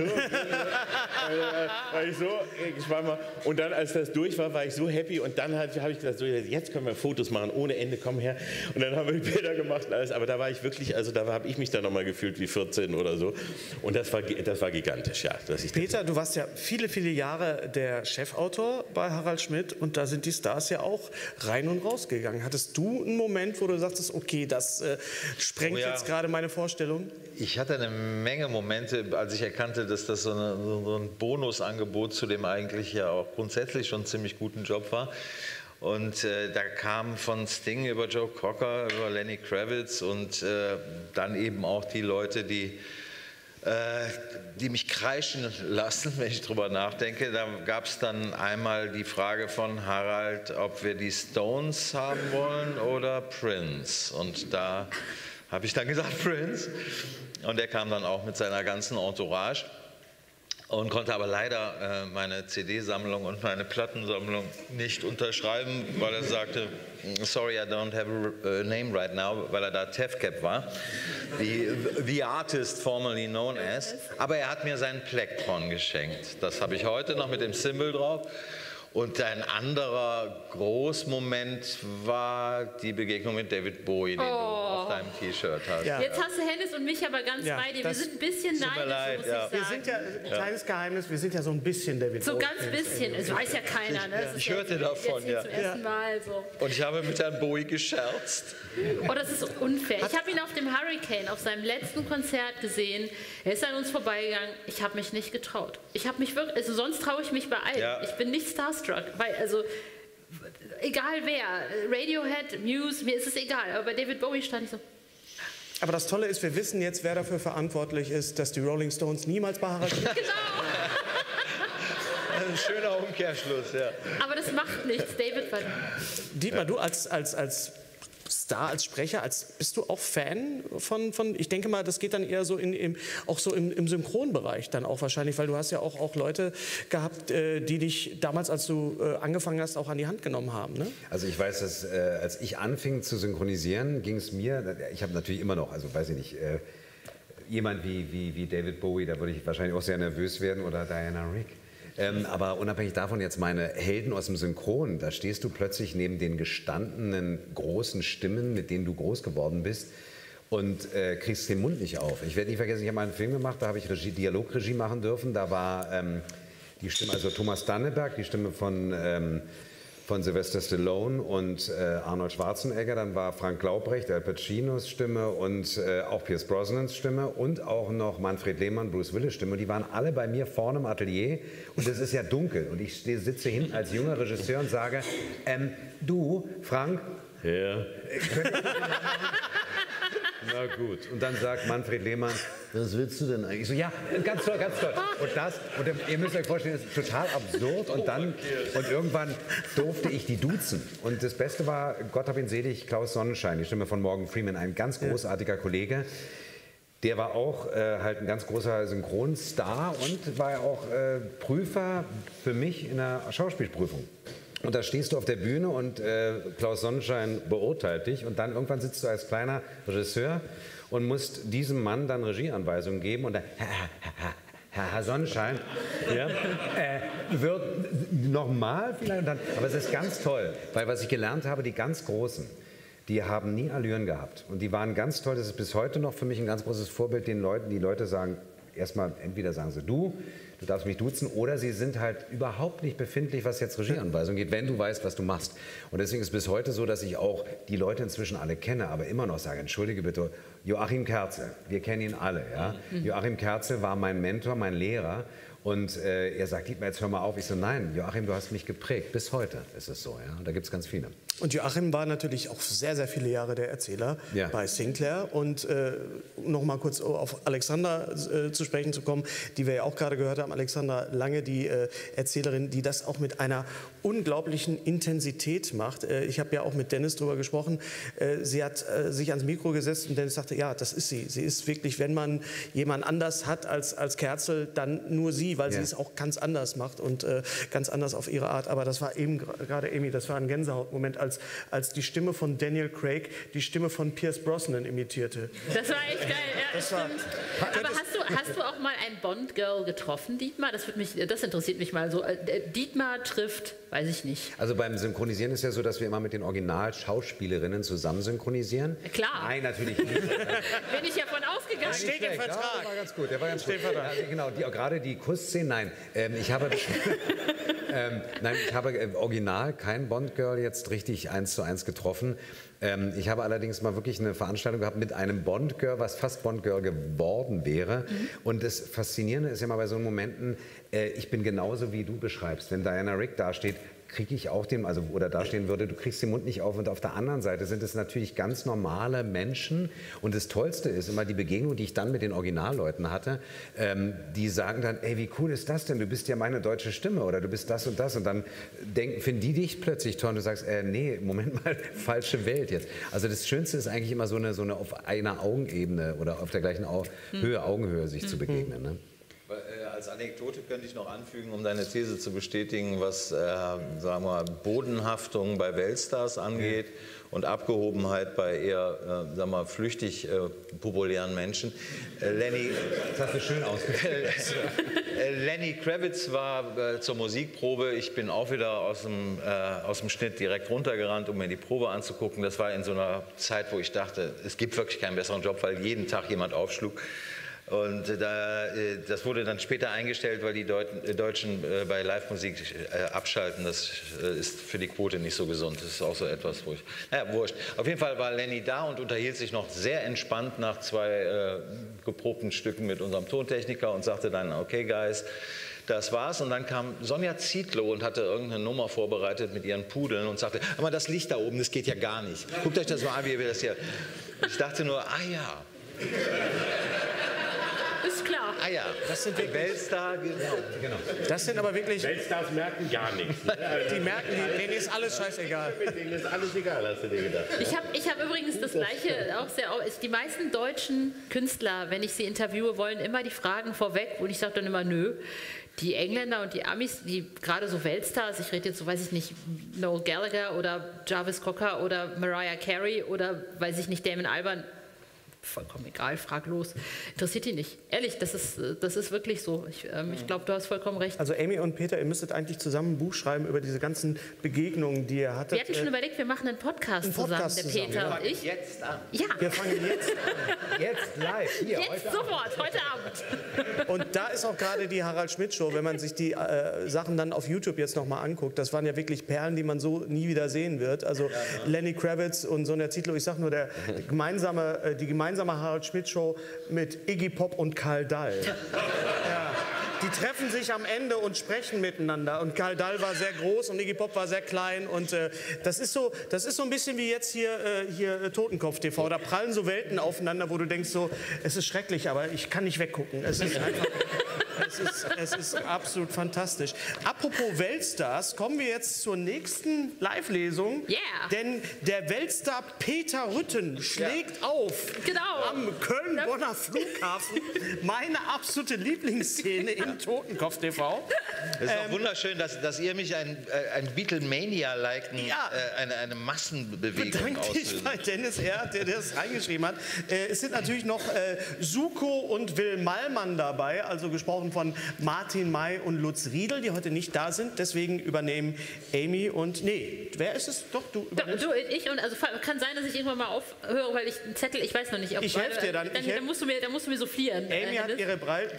weil ich so gespannt war. Und dann, als das durch war ich so happy. Und dann habe ich gesagt, so, jetzt können wir Fotos machen ohne Ende, komm her. Und dann haben wir die Bilder gemacht und alles. Aber da war ich wirklich, also da habe ich mich dann nochmal gefühlt wie 14 oder so. Und das war gigantisch, ja. Peter, du warst ja viele Jahre der Chefautor bei Harald Schmidt und da sind die Stars ja auch rein und raus gegangen. Hattest du einen Moment, wo du sagtest, okay, das sprengt jetzt gerade meine Vorstellung? Ich hatte eine Menge Momente, als ich erkannte, dass das so ein Bonusangebot zu dem eigentlich ja auch grundsätzlich schon ziemlich guten Job war. Und da kam von Sting über Joe Cocker, über Lenny Kravitz und dann eben auch die Leute, die mich kreischen lassen, wenn ich drüber nachdenke. Da gab es dann einmal die Frage von Harald, ob wir die Stones haben wollen oder Prince. Und da habe ich dann gesagt Prince. Und er kam dann auch mit seiner ganzen Entourage und konnte aber leider meine CD-Sammlung und meine Plattensammlung nicht unterschreiben, weil er sagte, sorry, I don't have a name right now, weil er da TEFCAP war, the artist formerly known as. Aber er hat mir seinen Plektron geschenkt. Das habe ich heute noch mit dem Symbol drauf. Und ein anderer Großmoment war die Begegnung mit David Bowie, den du auf deinem T-Shirt hast. Ja. Jetzt hast du Hennes und mich aber ganz bei dir. Wir sind ein bisschen neidisch, muss ich sagen. Wir sind ja, kleines Geheimnis, wir sind ja so ein bisschen David Bowie. So ganz bisschen, es weiß ja keiner. Ne? Ich hörte davon, ja. Zum ersten Mal, so. Und ich habe mit Herrn Bowie gescherzt. Oh, das ist unfair. Ich habe ihn auf dem Hurricane, auf seinem letzten Konzert gesehen. Er ist an uns vorbeigegangen. Ich habe mich nicht getraut. Ich habe mich wirklich, also sonst traue ich mich bei allen. Ja. Ich bin nicht starstruck, weil, also, egal wer, Radiohead, Muse, mir ist es egal, aber bei David Bowie stand ich so. Aber das Tolle ist, wir wissen jetzt, wer dafür verantwortlich ist, dass die Rolling Stones niemals bei Harald Schmidt Genau. Ein schöner Umkehrschluss, ja. Aber das macht nichts, David war. Dietmar, du als Star, als Sprecher, bist du auch Fan von, ich denke mal, das geht dann eher so auch so im Synchronbereich dann auch wahrscheinlich, weil du hast ja auch Leute gehabt, die dich damals, als du angefangen hast, auch an die Hand genommen haben, ne? Also ich weiß, dass als ich anfing zu synchronisieren, ging es mir, ich habe natürlich immer noch, also weiß ich nicht, jemand wie David Bowie, da würde ich wahrscheinlich auch sehr nervös werden, oder Diana Rigg. Aber unabhängig davon jetzt meine Helden aus dem Synchron, da stehst du plötzlich neben den gestandenen großen Stimmen, mit denen du groß geworden bist, und kriegst den Mund nicht auf. Ich werde nicht vergessen, ich habe mal einen Film gemacht, da habe ich Dialogregie machen dürfen. Da war die Stimme, also Thomas Danneberg, die Stimme von Sylvester Stallone und Arnold Schwarzenegger. Dann war Frank Laubrecht, Al Pacinos Stimme, und auch Pierce Brosnans Stimme und auch noch Manfred Lehmann, Bruce Willis Stimme. Und die waren alle bei mir vorne im Atelier, und es ist ja dunkel. Und ich sitze hinten als junger Regisseur und sage, du, Frank, ja. Na gut. Und dann sagt Manfred Lehmann, was willst du denn eigentlich? So, ja, ganz toll, ganz toll. Und ihr müsst euch vorstellen, das ist total absurd. Und irgendwann durfte ich die duzen. Und das Beste war, Gott hab ihn selig, Klaus Sonnenschein, die Stimme von Morgan Freeman, ein ganz großartiger Kollege. Der war auch halt ein ganz großer Synchronstar und war auch Prüfer für mich in der Schauspielprüfung. Und da stehst du auf der Bühne und Klaus Sonnenschein beurteilt dich, und dann irgendwann sitzt du als kleiner Regisseur und musst diesem Mann dann Regieanweisungen geben, und dann, Herr Sonnenschein, ja, wird nochmal vielleicht, aber es ist ganz toll, weil was ich gelernt habe, die ganz Großen, die haben nie Allüren gehabt, und die waren ganz toll. Das ist bis heute noch für mich ein ganz großes Vorbild den Leuten. Die Leute sagen erstmal, entweder sagen sie du darfst mich duzen, oder sie sind halt überhaupt nicht befindlich, was jetzt Regieanweisung geht, wenn du weißt, was du machst. Und deswegen ist es bis heute so, dass ich auch die Leute inzwischen alle kenne, aber immer noch sage, entschuldige bitte, Joachim Kerzel, wir kennen ihn alle. Ja? Joachim Kerzel war mein Mentor, mein Lehrer. Und er sagt, Dietmar, jetzt hör mal auf. Ich so, nein, Joachim, du hast mich geprägt. Bis heute ist es so. Ja? Und da gibt es ganz viele. Und Joachim war natürlich auch sehr, sehr viele Jahre der Erzähler bei Sinclair. Und noch mal kurz auf Alexandra zu sprechen zu kommen, die wir ja auch gerade gehört haben. Alexandra Lange, die Erzählerin, die das auch mit einer unglaublichen Intensität macht. Ich habe ja auch mit Dennis darüber gesprochen. Sie hat sich ans Mikro gesetzt, und Dennis sagte, ja, das ist sie. Sie ist wirklich, wenn man jemand anders hat als Kerzel, dann nur sie, weil sie es auch ganz anders macht und ganz anders auf ihre Art. Aber das war eben gerade, Amy, das war ein Gänsehautmoment, als die Stimme von Daniel Craig die Stimme von Pierce Brosnan imitierte. Das war echt geil, ja, das stimmt. Aber hast du auch mal ein Bond-Girl getroffen, Dietmar? Das interessiert mich mal so. Dietmar trifft, weiß ich nicht. Also beim Synchronisieren ist ja so, dass wir immer mit den Originalschauspielerinnen zusammen synchronisieren. Klar. Nein, natürlich nicht. Bin ich ja von ausgegangen. Das steht im Vertrag. Ja, der war ganz gut. Der war ganz gut. Also, genau, gerade die Kussszenen, nein. Ich habe original kein Bond-Girl jetzt richtig 1:1 getroffen. Ich habe allerdings mal wirklich eine Veranstaltung gehabt mit einem Bond-Girl, was fast Bond-Girl geworden wäre. Und das Faszinierende ist ja mal bei so Momenten, ich bin genauso wie du beschreibst. Wenn Diana Rigg dasteht, kriege ich auch den, also oder da stehen würde, du kriegst den Mund nicht auf, und auf der anderen Seite sind es natürlich ganz normale Menschen, und das Tollste ist immer die Begegnung, die ich dann mit den Originalleuten hatte, die sagen dann, ey, wie cool ist das denn, du bist ja meine deutsche Stimme, oder du bist das, und dann finden die dich plötzlich toll, und du sagst, nee, Moment mal, falsche Welt jetzt. Also das Schönste ist eigentlich immer so eine auf einer Augenebene oder auf der gleichen Augenhöhe sich zu begegnen. Ne? Als Anekdote könnte ich noch anfügen, um deine These zu bestätigen, was sagen wir, Bodenhaftung bei Weltstars angeht und Abgehobenheit bei eher sagen wir, flüchtig populären Menschen. Das hast du schön ausgeführt. Lenny Kravitz war zur Musikprobe. Ich bin auch wieder aus dem Schnitt direkt runtergerannt, um mir die Probe anzugucken. Das war in so einer Zeit, wo ich dachte, es gibt wirklich keinen besseren Job, weil jeden Tag jemand aufschlug. Und das wurde dann später eingestellt, weil die Deutschen bei Live-Musik abschalten. Das ist für die Quote nicht so gesund. Das ist auch so etwas, wo ich... Naja, wurscht. Auf jeden Fall war Lenny da und unterhielt sich noch sehr entspannt nach 2 geprobten Stücken mit unserem Tontechniker und sagte dann, okay, Guys, das war's. Und dann kam Sonja Zietlow und hatte irgendeine Nummer vorbereitet mit ihren Pudeln und sagte, aber das Licht da oben, das geht ja gar nicht. Guckt euch das mal an, wie wir das hier... Und ich dachte nur, ja... Ist klar. Ja, das sind Weltstar. Genau. Das sind aber wirklich... Weltstars merken gar nichts. Die merken, denen ist alles scheißegal. Denen ist alles egal, hast du dir gedacht. Ich hab übrigens das Gleiche auch sehr... Die meisten deutschen Künstler, wenn ich sie interviewe, wollen immer die Fragen vorweg, und ich sage dann immer, nö. Die Engländer und die Amis, die gerade so Weltstars, ich rede jetzt so, weiß ich nicht, Noel Gallagher oder Jarvis Cocker oder Mariah Carey oder, weiß ich nicht, Damon Albarn, vollkommen egal, frag los. Interessiert ihn nicht. Ehrlich, das ist wirklich so. Ich glaube, du hast vollkommen recht. Also Amy und Peter, ihr müsstet eigentlich zusammen ein Buch schreiben über diese ganzen Begegnungen, die ihr hattet. Wir hatten schon überlegt, wir machen einen Podcast zusammen, der Peter und ich. Jetzt an. Ja, Wir fangen jetzt an. Jetzt live, hier, jetzt sofort, heute Abend. Und da ist auch gerade die Harald Schmidt Show, wenn man sich die Sachen dann auf YouTube jetzt nochmal anguckt, das waren ja wirklich Perlen, die man so nie wieder sehen wird. Also Lenny Kravitz und Sonja Zietlow, ich sag nur, die gemeinsame Harald Schmidt Show mit Iggy Pop und Karl Dall. Ja. Die treffen sich am Ende und sprechen miteinander. Und Karl Dall war sehr groß und Iggy Pop war sehr klein. Und das ist so ein bisschen wie jetzt hier Totenkopf TV. Da prallen so Welten aufeinander, wo du denkst so, es ist schrecklich, aber ich kann nicht weggucken. Es ist einfach... Es ist absolut fantastisch. Apropos Weltstars, kommen wir jetzt zur nächsten Live-Lesung. Yeah. Denn der Weltstar Peter Rütten schlägt auf Genau. am Köln-Bonner Flughafen. Meine absolute Lieblingsszene im Totenkopf TV. Es ist auch wunderschön, dass ihr mich ein Beatlemania-liken, eine Massenbewegung Bedanke dich auslöst. bei Dennis R., der das reingeschrieben hat. Es sind natürlich noch Suko und Will Mallmann dabei, also gesprochen von Martin May und Lutz Riedel, die heute nicht da sind. Deswegen übernehmen Amy und... Nee, wer ist es? Doch, du übernimmst. Ich und also kann sein, dass ich irgendwann mal aufhöre, weil ich einen Zettel, ich weiß noch nicht, ob Ich helfe dir dann. Dann musst du mir soufflieren. Amy hat ihre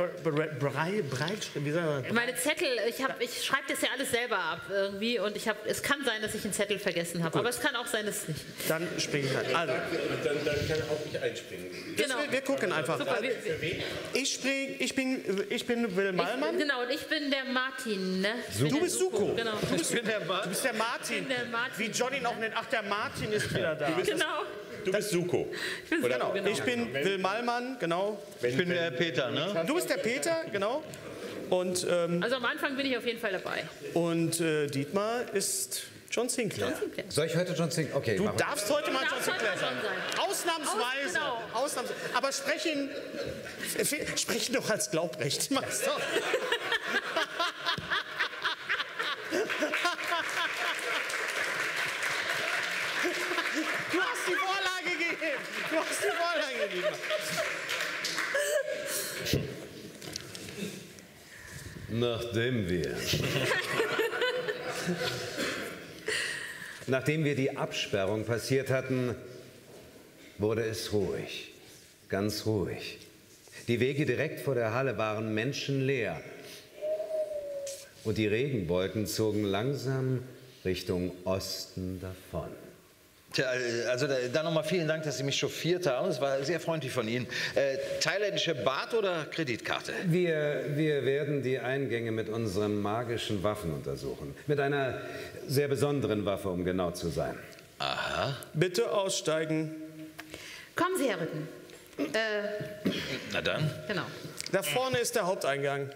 wie sagen wir? Meine Zettel, ich schreibe das ja alles selber ab irgendwie und es kann sein, dass ich einen Zettel vergessen habe, aber es kann auch sein, dass es nicht. Dann springe ich halt. Also, Dann kann auch ich einspringen. Genau. wir gucken einfach. Super, Ich bin Will Mallmann. Genau, und ich bin der Martin, ne? Du bist Suko. Genau. Du bist der Martin. Ich bin der Martin. Wie Johnny noch nennt. Ach, der Martin ist wieder da. Genau. Du bist Suko. Genau. Ich bin Will Mallmann, genau. Ich bin der Peter, ne? Du bist der Peter, genau. Und, Also am Anfang bin ich auf jeden Fall dabei. Dietmar ist John Sinclair. Soll ich heute John Sinclair? Okay, Du machen wir. darfst heute mal John Darfst heute Sinclair mal sein. John sein. Ausnahmsweise. Genau. Ausnahmsweise. Aber sprech ihn doch als Glaubrecht. Mach's doch. Du hast die Vorlage gegeben. Du hast die Vorlage gegeben. Nachdem wir die Absperrung passiert hatten, wurde es ruhig, ganz ruhig. Die Wege direkt vor der Halle waren menschenleer und die Regenwolken zogen langsam Richtung Osten davon. Tja, also dann nochmal vielen Dank, dass Sie mich chauffiert haben. Das war sehr freundlich von Ihnen. Thailändische Baht oder Kreditkarte? Wir werden die Eingänge mit unseren magischen Waffen untersuchen. Mit einer sehr besonderen Waffe, um genau zu sein. Aha. Bitte aussteigen. Kommen Sie, Herr Rütten. Na dann. Genau. Da vorne ist der Haupteingang.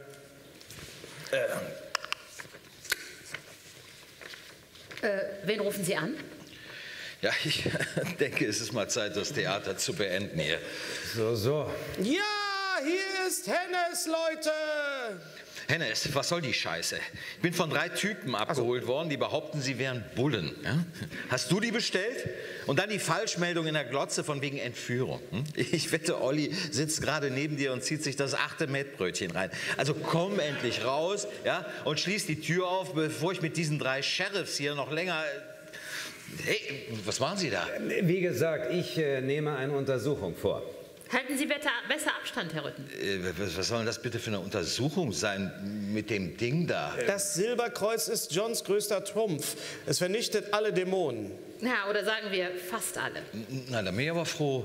Wen rufen Sie an? Ja, ich denke, es ist mal Zeit, das Theater zu beenden hier. So. Ja, hier ist Hennes, Leute. Hennes, was soll die Scheiße? Ich bin von 3 Typen abgeholt worden, die behaupten, sie wären Bullen. Ja? Hast du die bestellt? Und dann die Falschmeldung in der Glotze von wegen Entführung. Hm? Ich wette, Olli sitzt gerade neben dir und zieht sich das 8. Mettbrötchen rein. Also komm endlich raus, ja, und schließ die Tür auf, bevor ich mit diesen 3 Sheriffs hier noch länger... Hey, was machen Sie da? Wie gesagt, ich nehme eine Untersuchung vor. Halten Sie besser Abstand, Herr Rütten. Was soll denn das bitte für eine Untersuchung sein mit dem Ding da? Das Silberkreuz ist Johns größter Trumpf. Es vernichtet alle Dämonen. Ja, oder sagen wir fast alle. Na, da bin ich aber froh.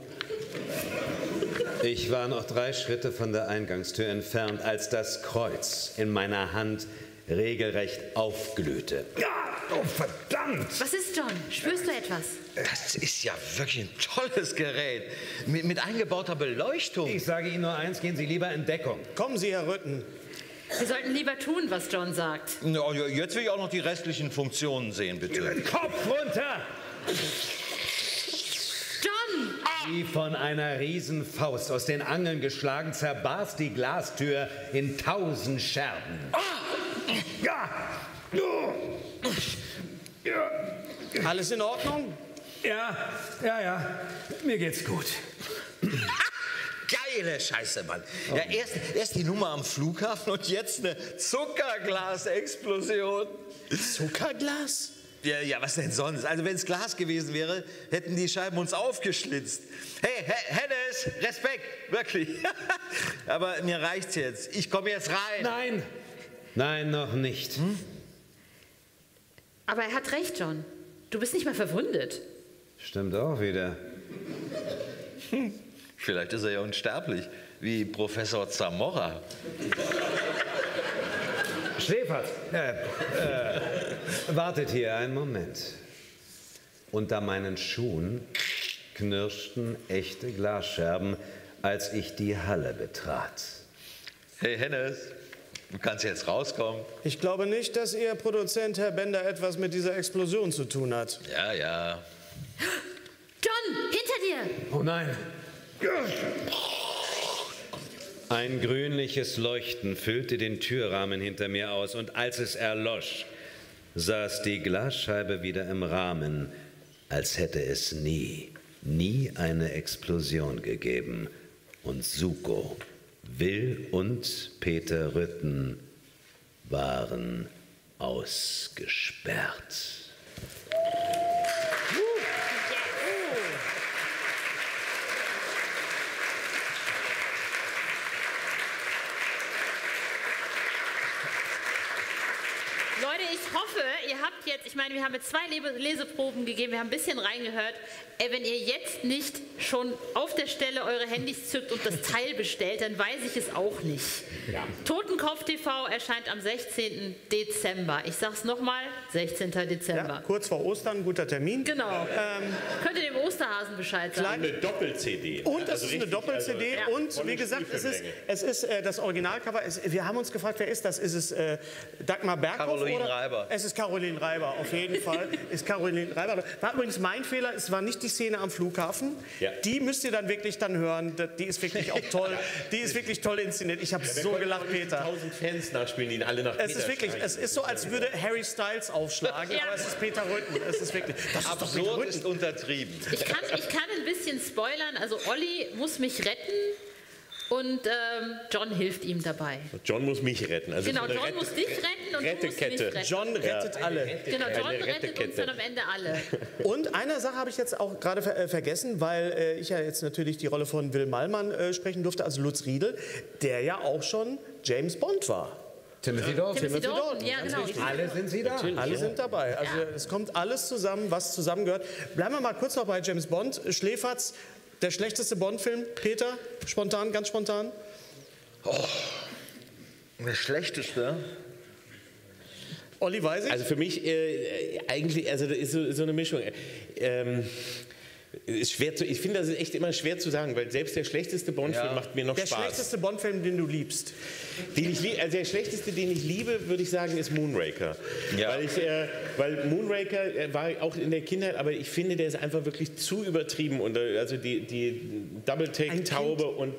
Ich war noch 3 Schritte von der Eingangstür entfernt, als das Kreuz in meiner Hand regelrecht aufglühte. Ja, oh verdammt! Was ist, John? Spürst du etwas? Das ist ja wirklich ein tolles Gerät. Mit eingebauter Beleuchtung. Ich sage Ihnen nur eins, gehen Sie lieber in Deckung. Kommen Sie, Herr Rütten. Wir sollten lieber tun, was John sagt. Ja, jetzt will ich auch noch die restlichen Funktionen sehen, bitte. Kopf runter! John! Wie von einer Riesenfaust aus den Angeln geschlagen, zerbarst die Glastür in 1000 Scherben. Alles in Ordnung? Ja, mir geht's gut. Geile Scheiße, Mann. Ja, erst die Nummer am Flughafen und jetzt eine Zuckerglas-Explosion. Zuckerglas? Ja, was denn sonst? Also wenn es Glas gewesen wäre, hätten die Scheiben uns aufgeschlitzt. Hey, Hennes, Respekt, wirklich. Aber mir reicht's jetzt. Ich komme jetzt rein. Nein, noch nicht. Aber er hat recht, John. Du bist nicht mehr verwundet. Stimmt auch wieder. Vielleicht ist er ja unsterblich, wie Professor Zamora. Schläfert, wartet hier einen Moment. Unter meinen Schuhen knirschten echte Glasscherben, als ich die Halle betrat. Hey Hennes, du kannst jetzt rauskommen. Ich glaube nicht, dass Ihr Produzent, Herr Bender, etwas mit dieser Explosion zu tun hat. Ja. John, hinter dir! Oh nein! Ein grünliches Leuchten füllte den Türrahmen hinter mir aus, und als es erlosch, saß die Glasscheibe wieder im Rahmen, als hätte es nie eine Explosion gegeben. Und Suko, Will und Peter Rütten waren ausgesperrt. Leute, ich hoffe, ihr habt jetzt, ich meine, wir haben jetzt 2 Leseproben gegeben, wir haben ein bisschen reingehört. Wenn ihr jetzt nicht schon auf der Stelle eure Handys zückt und das Teil bestellt, dann weiß ich es auch nicht. Ja. Totenkopf TV erscheint am 16. Dezember. Ich sag's nochmal, 16. Dezember. Ja, kurz vor Ostern, guter Termin. Genau. Könnt ihr dem Osterhasen Bescheid sagen? Eine Doppel-CD. Und es ist eine Doppel-CD und wie gesagt, es ist das Originalcover. Wir haben uns gefragt, wer ist das? Ist es Dagmar Berghoff? Caroline Reiber. Es ist Caroline Reiber, auf jeden Fall. Ist Caroline Reiber. War übrigens mein Fehler, es war nicht die Szene am Flughafen. Ja. Die müsst ihr dann wirklich dann hören. Die ist wirklich auch toll. Die ist wirklich toll inszeniert. Ich habe so gelacht, Peter. 1000 Fans nachspielen, die alle nach Es ist wirklich, es ist so, als würde Harry Styles aufschlagen, aber es ist Peter Rütten. Es ist wirklich, das absurd ist untertrieben. Ich kann ein bisschen spoilern. Also Olli muss mich retten. Und John hilft ihm dabei. John muss mich retten. Also genau, John muss dich retten und du musst mich retten. John rettet alle. Genau, John rettet uns dann am Ende alle. Und eine Sache habe ich jetzt auch gerade vergessen, weil ich ja jetzt natürlich die Rolle von Will Mallmann sprechen durfte, also Lutz Riedel, der ja auch schon James Bond war. Timothy Dalton. Ja, genau. Alle sind sie da. Alle sind dabei. Also es kommt alles zusammen, was zusammengehört. Bleiben wir mal kurz noch bei James Bond. Schläferz. Der schlechteste Bond-Film, Peter, spontan, ganz spontan? Oh, der schlechteste? Olli, weiß ich? Also für mich eigentlich, also das ist so eine Mischung. Ist schwer ich finde, das ist echt immer schwer zu sagen, weil selbst der schlechteste Bond-Film macht mir noch Spaß. Der schlechteste Bond-Film, den du liebst? Also der schlechteste, den ich liebe, würde ich sagen, ist Moonraker. Ja. Weil Moonraker war auch in der Kindheit, aber ich finde, der ist einfach wirklich zu übertrieben. Und also die Double-Take-Taube und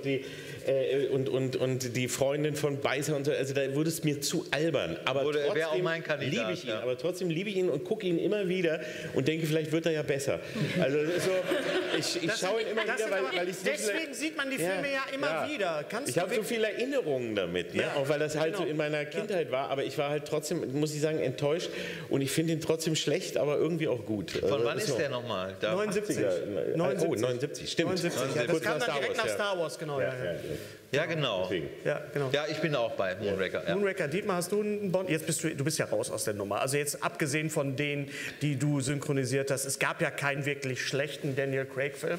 die Freundin von Beißer und so, also da wurde es mir zu albern. Aber trotzdem liebe ich ihn. Ja. Aber trotzdem liebe ich ihn und gucke ihn immer wieder und denke, vielleicht wird er ja besser. Also so, ich schaue ihn immer wieder, weil ich deswegen sieht man die Filme ja immer wieder. Ich habe so viele Erinnerungen damit, ne? Auch weil das halt so in meiner Kindheit war. Aber ich war halt trotzdem, muss ich sagen, enttäuscht. Und ich finde ihn trotzdem schlecht, aber irgendwie auch gut. Von wann ist der nochmal? 79. Oh, 79, stimmt. 79. Ja, das kam dann direkt nach Star Wars, genau. Ja, genau. Ja, ich bin auch bei Moonraker. Ja. Moonraker, Dietmar, hast du einen Bond? Jetzt du bist ja raus aus der Nummer. Also jetzt abgesehen von denen, die du synchronisiert hast, es gab ja keinen wirklich schlechten Daniel Craig-Film.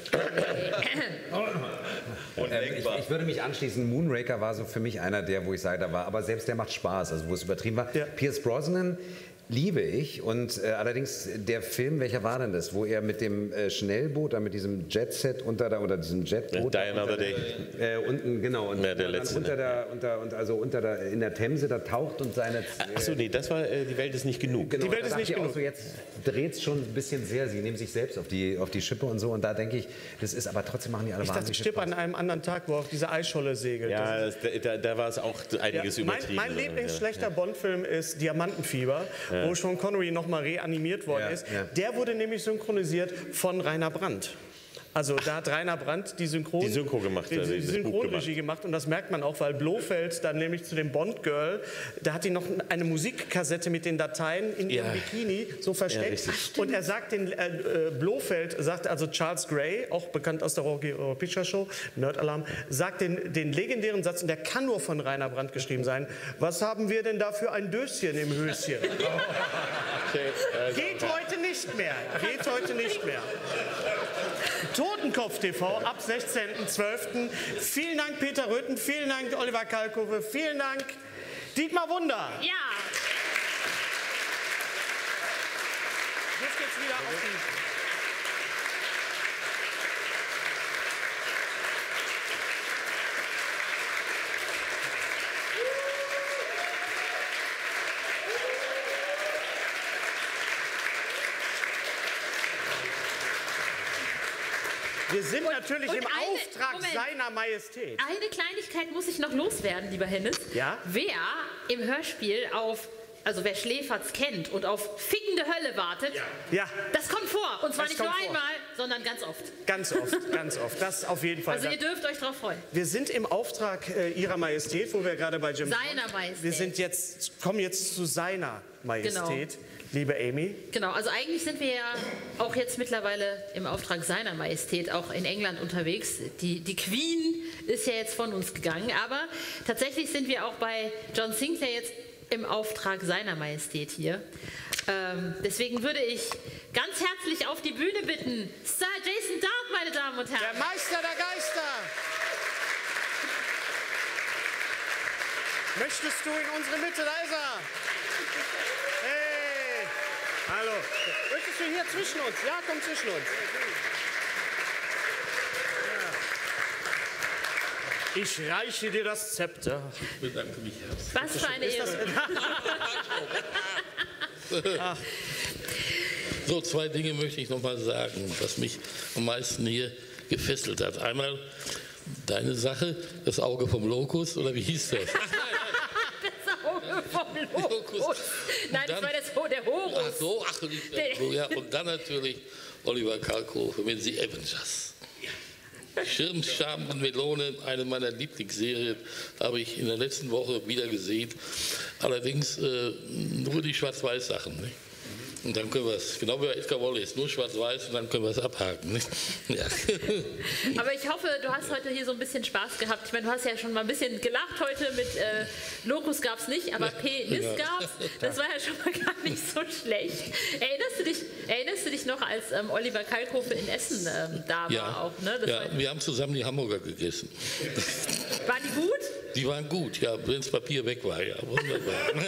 Ich würde mich anschließen, Moonraker war so für mich einer der, wo ich sage, da war, aber selbst der macht Spaß, also wo es übertrieben war. Ja. Pierce Brosnan liebe ich und allerdings der Film, welcher war denn das, wo er mit dem Schnellboot, mit diesem Jetset oder diesem Jetboot Die Another Day unten, genau, und der letzte, in der Themse da taucht und seine Achso, nee, das war Die Welt ist nicht genug. Genau, die Welt ist nicht genug. So, jetzt dreht es schon ein bisschen sehr, sie nehmen sich selbst auf die Schippe und so und da denke ich, das ist aber trotzdem machen die alle wahnsinnig. Ich dachte, Stipp an einem anderen Tag, wo auf diese Eisscholle segelt. Ja, da war es auch einiges übertrieben. Mein Lieblingsschlechter Bond-Film ist Diamantenfieber. Wo Sean Connery nochmal reanimiert worden ist. Der wurde nämlich synchronisiert von Rainer Brandt. Also da hat Rainer Brandt die Synchro gemacht, die Synchronregie gemacht. Und das merkt man auch, weil Blofeld dann nämlich zu dem Bond-Girl, da hat die noch eine Musikkassette mit den Dateien in ihrem Bikini so versteckt. Und er sagt Blofeld sagt, also Charles Gray, auch bekannt aus der Rocky Horror Picture Show, Nerd-Alarm, sagt den legendären Satz, und der kann nur von Rainer Brandt geschrieben sein: Was haben wir denn da für ein Döschen im Höschen? Geht heute nicht mehr. Geht heute nicht mehr. Totenkopf TV ab 16.12. Vielen Dank, Peter Röthen. Vielen Dank, Oliver Kalkofe. Vielen Dank, Dietmar Wunder. Ja. Jetzt geht's wieder auf die... Wir sind natürlich im Auftrag seiner Majestät. Eine Kleinigkeit muss ich noch loswerden, lieber Hennes. Ja? Wer im Hörspiel also wer Schläferz kennt und auf fickende Hölle wartet, das kommt vor. Und zwar nicht nur einmal, sondern ganz oft. Ganz oft, ganz oft. Das auf jeden Fall. Also ihr dürft euch darauf freuen. Wir sind im Auftrag Ihrer Majestät, wo wir gerade bei Jim... Seiner Majestät. Wir kommen jetzt zu seiner Majestät. Genau. Liebe Amy. Genau, also eigentlich sind wir ja auch jetzt mittlerweile im Auftrag seiner Majestät auch in England unterwegs. Die Queen ist ja jetzt von uns gegangen, aber tatsächlich sind wir auch bei John Sinclair jetzt im Auftrag seiner Majestät hier. Deswegen würde ich ganz herzlich auf die Bühne bitten, Sir Jason Dark, meine Damen und Herren. Der Meister der Geister. Möchtest du in unsere Mitte? Da ist er. Hey. Hallo. Möchtest du hier zwischen uns? Ja, komm zwischen uns. Ich reiche dir das Zepter. Ich bedanke mich herzlich. Was für eine Ehre. So, zwei Dinge möchte ich noch mal sagen, was mich am meisten hier gefesselt hat. Einmal deine Sache, das Auge vom Lokus, oder wie hieß das? Das Auge vom Lokus. Nein, das war der Horus. Ach so, ja, und dann natürlich Oliver Kalkofe mit The Avengers. Schirmscham und Melone, eine meiner Lieblingsserien, habe ich in der letzten Woche wieder gesehen. Allerdings nur die Schwarz-Weiß-Sachen. Nicht? Und dann können wir es, genau wie bei Edgar Wallace, nur schwarz-weiß und dann können wir es abhaken. Nicht? Ja. Aber ich hoffe, du hast heute hier so ein bisschen Spaß gehabt. Ich meine, du hast ja schon mal ein bisschen gelacht heute mit Lokus gab es nicht, aber Penis gab es. Das war ja schon mal gar nicht so schlecht. Erinnerst du dich noch, als Oliver Kalkofe in Essen da war? Auch, ne? Ja, wir haben zusammen die Hamburger gegessen. Waren die gut? Die waren gut, ja, wenn das Papier weg war, ja, wunderbar.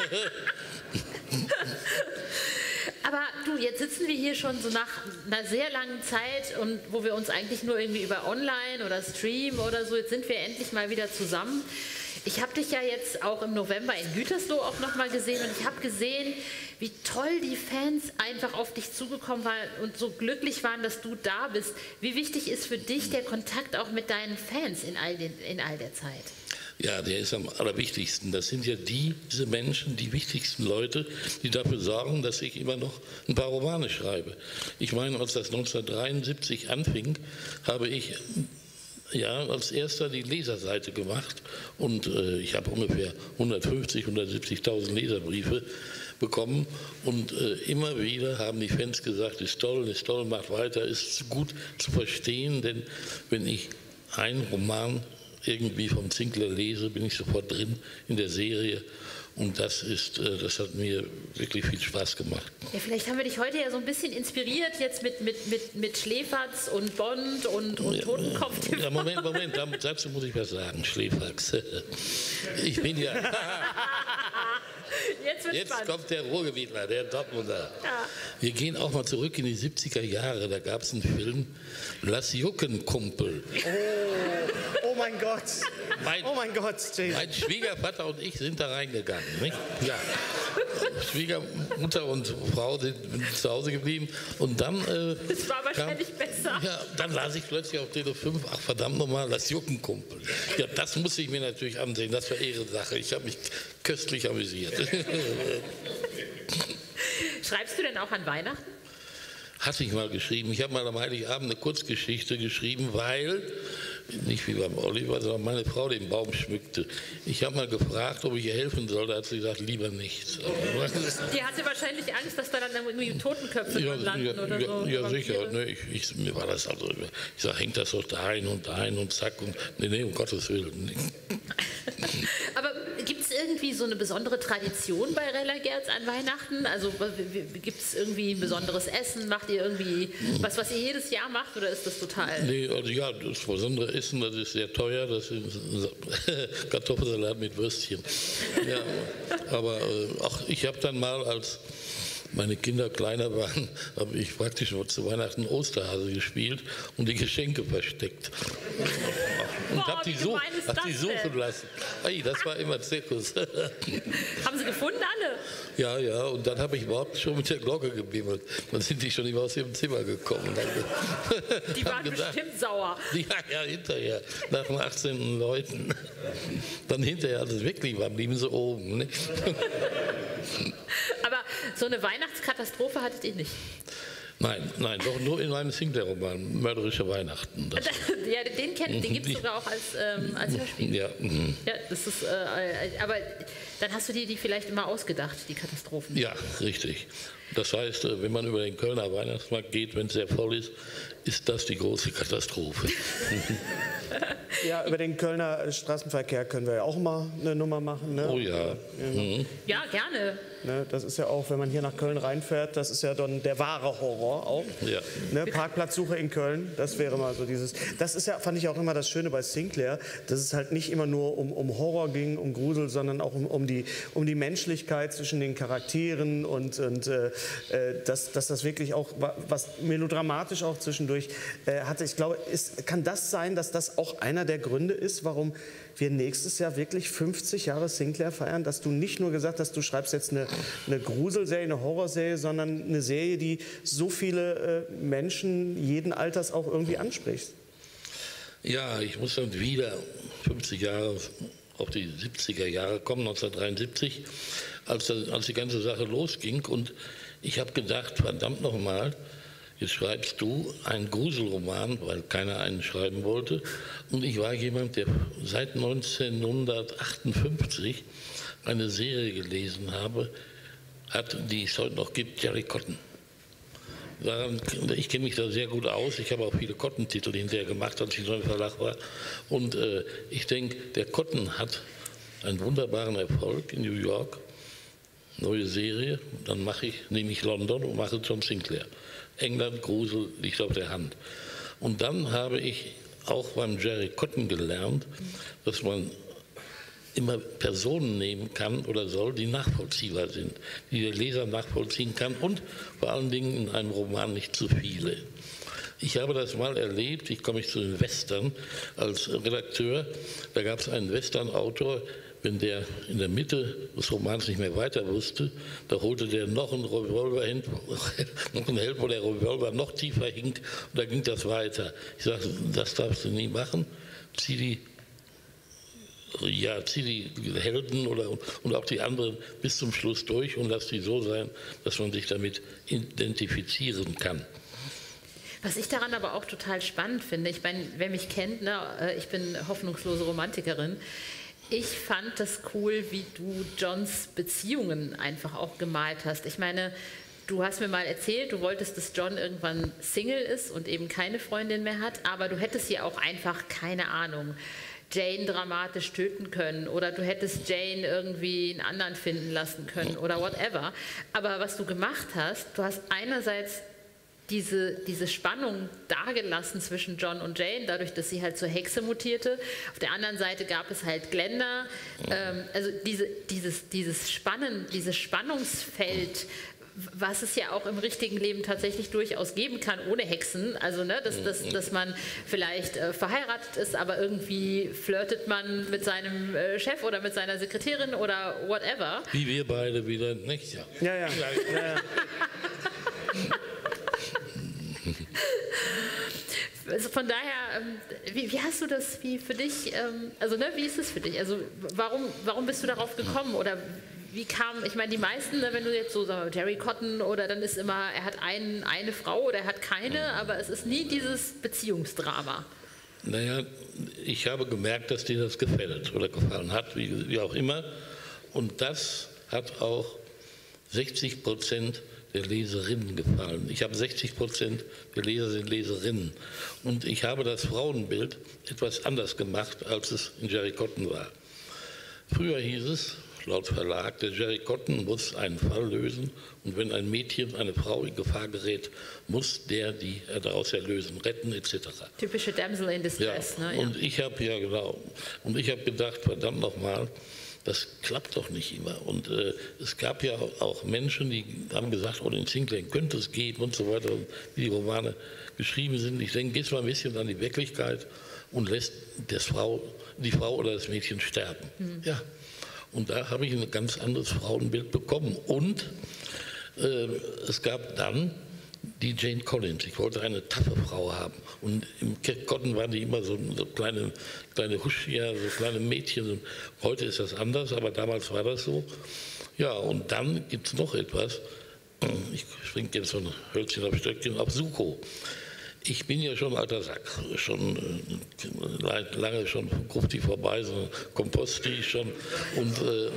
Aber du, jetzt sitzen wir hier schon so nach einer sehr langen Zeit, und wo wir uns eigentlich nur irgendwie über Online oder Stream oder so, jetzt sind wir endlich mal wieder zusammen. Ich habe dich ja jetzt auch im November in Gütersloh auch noch mal gesehen, und ich habe gesehen, wie toll die Fans einfach auf dich zugekommen waren und so glücklich waren, dass du da bist. Wie wichtig ist für dich der Kontakt auch mit deinen Fans in all der Zeit? Ja, der ist am allerwichtigsten. Das sind ja diese Menschen, die wichtigsten Leute, die dafür sorgen, dass ich immer noch ein paar Romane schreibe. Ich meine, als das 1973 anfing, habe ich als erster die Leserseite gemacht, und ich habe ungefähr 150.000, 170.000 Leserbriefe bekommen, und immer wieder haben die Fans gesagt, ist toll, macht weiter, ist gut zu verstehen, denn wenn ich einen Roman irgendwie vom Sinclair lese, bin ich sofort drin in der Serie, und das hat mir wirklich viel Spaß gemacht. Ja, vielleicht haben wir dich heute ja so ein bisschen inspiriert jetzt mit Schläferz und Bond und Totenkopf TV. Ja, Moment, dazu muss ich was sagen, Schläferz. Ich bin ja... Jetzt kommt der Ruhrgebietler, der Dortmunder. Ja. Wir gehen auch mal zurück in die 70er Jahre. Da gab es einen Film, Lass Juckenkumpel. Oh mein Gott. Mein Schwiegervater und ich sind da reingegangen. Nicht? Ja. Schwiegermutter und Frau sind zu Hause geblieben. Und dann... das war wahrscheinlich besser. Ja, dann las ich plötzlich auf Tele 5, ach verdammt nochmal, Lass Juckenkumpel. Ja, das musste ich mir natürlich ansehen. Das war Ehrensache. Ich habe mich köstlich amüsiert. Schreibst du denn auch an Weihnachten? Hatte ich mal geschrieben. Ich habe mal am Heiligabend eine Kurzgeschichte geschrieben, weil, nicht wie beim Oliver, sondern meine Frau den Baum schmückte. Ich habe mal gefragt, ob ich ihr helfen soll, da hat sie gesagt, lieber nicht. Die hatte wahrscheinlich Angst, dass da dann irgendwie Totenköpfe drin landen oder so. Ja, sicher. Ne, mir war das also, ich sage, hängt das doch dahin und zack. Und, nee, um Gottes Willen. Aber gibt es irgendwie so eine besondere Tradition bei Rella Gerz an Weihnachten? Also gibt es irgendwie ein besonderes Essen? Macht ihr irgendwie was ihr jedes Jahr macht oder ist das total... Nee, also ja, das besondere Essen, das ist sehr teuer, das ist Kartoffelsalat mit Würstchen. Ja, aber auch ich habe dann mal, als meine Kinder kleiner waren, habe ich praktisch zu Weihnachten Osterhase gespielt und die Geschenke versteckt. Und habe die suchen lassen. Hey, das war immer Zirkus. Haben Sie gefunden alle? Ja, und dann habe ich überhaupt schon mit der Glocke gebimmelt. Dann sind die schon immer aus ihrem Zimmer gekommen. Die waren bestimmt sauer. Ja, hinterher, nach den 18 Leuten. Dann hinterher, als es wirklich war, blieben sie oben. Ne? Aber so eine Weihnachtskatastrophe hattet ihr nicht? Nein, doch nur in meinem Sinclair-Roman, Mörderische Weihnachten. Ja, den gibt es sogar auch als Hörspiel. Ja. Ja, das ist, aber dann hast du die vielleicht immer ausgedacht, die Katastrophen. Ja, richtig. Das heißt, wenn man über den Kölner Weihnachtsmarkt geht, wenn es sehr voll ist, ist das die große Katastrophe. Ja, über den Kölner Straßenverkehr können wir ja auch mal eine Nummer machen. Ne? Oh ja. Ja, gerne. Ne, das ist ja auch, wenn man hier nach Köln reinfährt, das ist ja dann der wahre Horror auch. Ja. Ne, Parkplatzsuche in Köln, das wäre mal so dieses. Das ist ja, fand ich auch immer das Schöne bei Sinclair, dass es halt nicht immer nur um Horror ging, um Grusel, sondern auch um die Menschlichkeit zwischen den Charakteren und dass das wirklich auch was melodramatisch auch zwischendurch hatte. Ich glaube, kann das sein, dass das auch einer der Gründe ist, warum wir nächstes Jahr wirklich 50 Jahre Sinclair feiern, dass du nicht nur gesagt hast, du schreibst jetzt eine Gruselserie, eine Horrorserie, sondern eine Serie, die so viele Menschen jeden Alters auch irgendwie anspricht. Ja, ich muss dann wieder 50 Jahre auf die 70er Jahre kommen, 1973, als die ganze Sache losging. Und ich habe gedacht, verdammt nochmal, jetzt schreibst du einen Gruselroman, weil keiner einen schreiben wollte. Und ich war jemand, der seit 1958 eine Serie gelesen habe, die es heute noch gibt, Jerry Cotton. Ich kenne mich da sehr gut aus. Ich habe auch viele Cotton-Titel hinterher gemacht, als ich so im Verlag war. Und ich denke, der Cotton hat einen wunderbaren Erfolg in New York. Neue Serie, dann nehme ich London und mache John Sinclair. England, Grusel, liegt auf der Hand. Und dann habe ich auch beim Jerry Cotton gelernt, dass man immer Personen nehmen kann oder soll, die nachvollziehbar sind, die der Leser nachvollziehen kann und vor allen Dingen in einem Roman nicht zu viele. Ich habe das mal erlebt, ich komme zu den Western als Redakteur, da gab es einen Western-Autor, wenn der in der Mitte des Romans nicht mehr weiter wusste, da holte der noch einen Revolver hin, noch einen Helm, wo der Revolver noch tiefer hing und da ging das weiter. Ich sagte, das darfst du nie machen, zieh die Helden und auch die anderen bis zum Schluss durch und lass die so sein, dass man sich damit identifizieren kann. Was ich daran aber auch total spannend finde, ich meine, wer mich kennt, ne, ich bin hoffnungslose Romantikerin, ich fand das cool, wie du Johns Beziehungen einfach auch gemalt hast. Ich meine, du hast mir mal erzählt, du wolltest, dass John irgendwann Single ist und eben keine Freundin mehr hat, aber du hättest ja auch einfach, keine Ahnung, Jane dramatisch töten können oder du hättest Jane irgendwie einen anderen finden lassen können oder whatever. Aber was du gemacht hast, du hast einerseits diese Spannung dagelassen zwischen John und Jane, dadurch, dass sie halt zur Hexe mutierte. Auf der anderen Seite gab es halt Glenda. Also dieses Spannungsfeld, was es ja auch im richtigen Leben tatsächlich durchaus geben kann, ohne Hexen. Also, ne, dass man vielleicht verheiratet ist, aber irgendwie flirtet man mit seinem Chef oder mit seiner Sekretärin oder whatever. Wie wir beide wieder, nicht? Ja. Also von daher, wie hast du das, wie für dich, also ne, wie ist es für dich? Also warum bist du darauf gekommen oder wie kam, ich meine, die meisten, wenn du jetzt so sagst, Jerry Cotton oder dann ist immer, er hat eine Frau oder er hat keine, aber es ist nie dieses Beziehungsdrama. Naja, ich habe gemerkt, dass dir das gefällt oder gefallen hat, wie auch immer. Und das hat auch 60% der Leserinnen gefallen. Ich habe 60% der Leser sind Leserinnen. Und ich habe das Frauenbild etwas anders gemacht, als es in Jerry Cotton war. Früher hieß es, laut Verlag, der Jerry Cotton muss einen Fall lösen und wenn ein Mädchen, eine Frau in Gefahr gerät, muss der die daraus erlösen, retten etc. Typische Damsel in Distress. Ja. Ne? Ja. Und ich habe und ich habe gedacht, verdammt nochmal, das klappt doch nicht immer. Und es gab ja auch Menschen, die haben gesagt, oh, den Sinclair könnte es geben und so weiter, wie die Romane geschrieben sind. Ich denke, gehst mal ein bisschen an die Wirklichkeit und lässt die Frau oder das Mädchen sterben. Mhm. Ja. Und da habe ich ein ganz anderes Frauenbild bekommen. Und es gab dann die Jane Collins. Ich wollte eine taffe Frau haben. Und im Kirk Cotton waren die immer so kleine Huschia, so kleine Mädchen. Heute ist das anders, aber damals war das so. Ja, und dann gibt es noch etwas. Ich springe jetzt von Hölzchen auf Stöckchen auf Suko. Ich bin ja schon alter Sack, schon lange schon von Grufti vorbei, so Komposti schon. Und,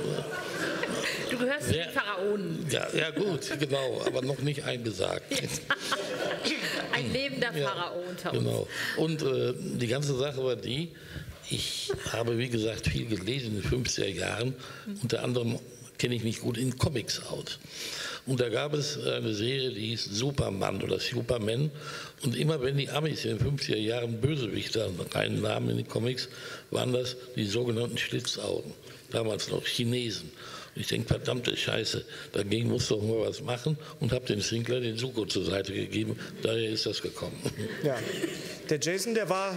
du gehörst zu den Pharaonen. Ja, gut, genau, aber noch nicht eingesagt. Ein lebender Pharao unter uns. Genau. Und die ganze Sache war die, ich habe, wie gesagt, viel gelesen in den 50er Jahren. Unter anderem kenne ich mich gut in Comics aus. Und da gab es eine Serie, die hieß Superman oder Superman. Und immer wenn die Amis in den 50er Jahren Bösewichter reinnahmen in die Comics, waren das die sogenannten Schlitzaugen. Damals noch Chinesen. Und ich denke, verdammte Scheiße, dagegen muss doch mal was machen und habe dem Sinclair den Suko zur Seite gegeben. Daher ist das gekommen. Ja, der Jason, der war...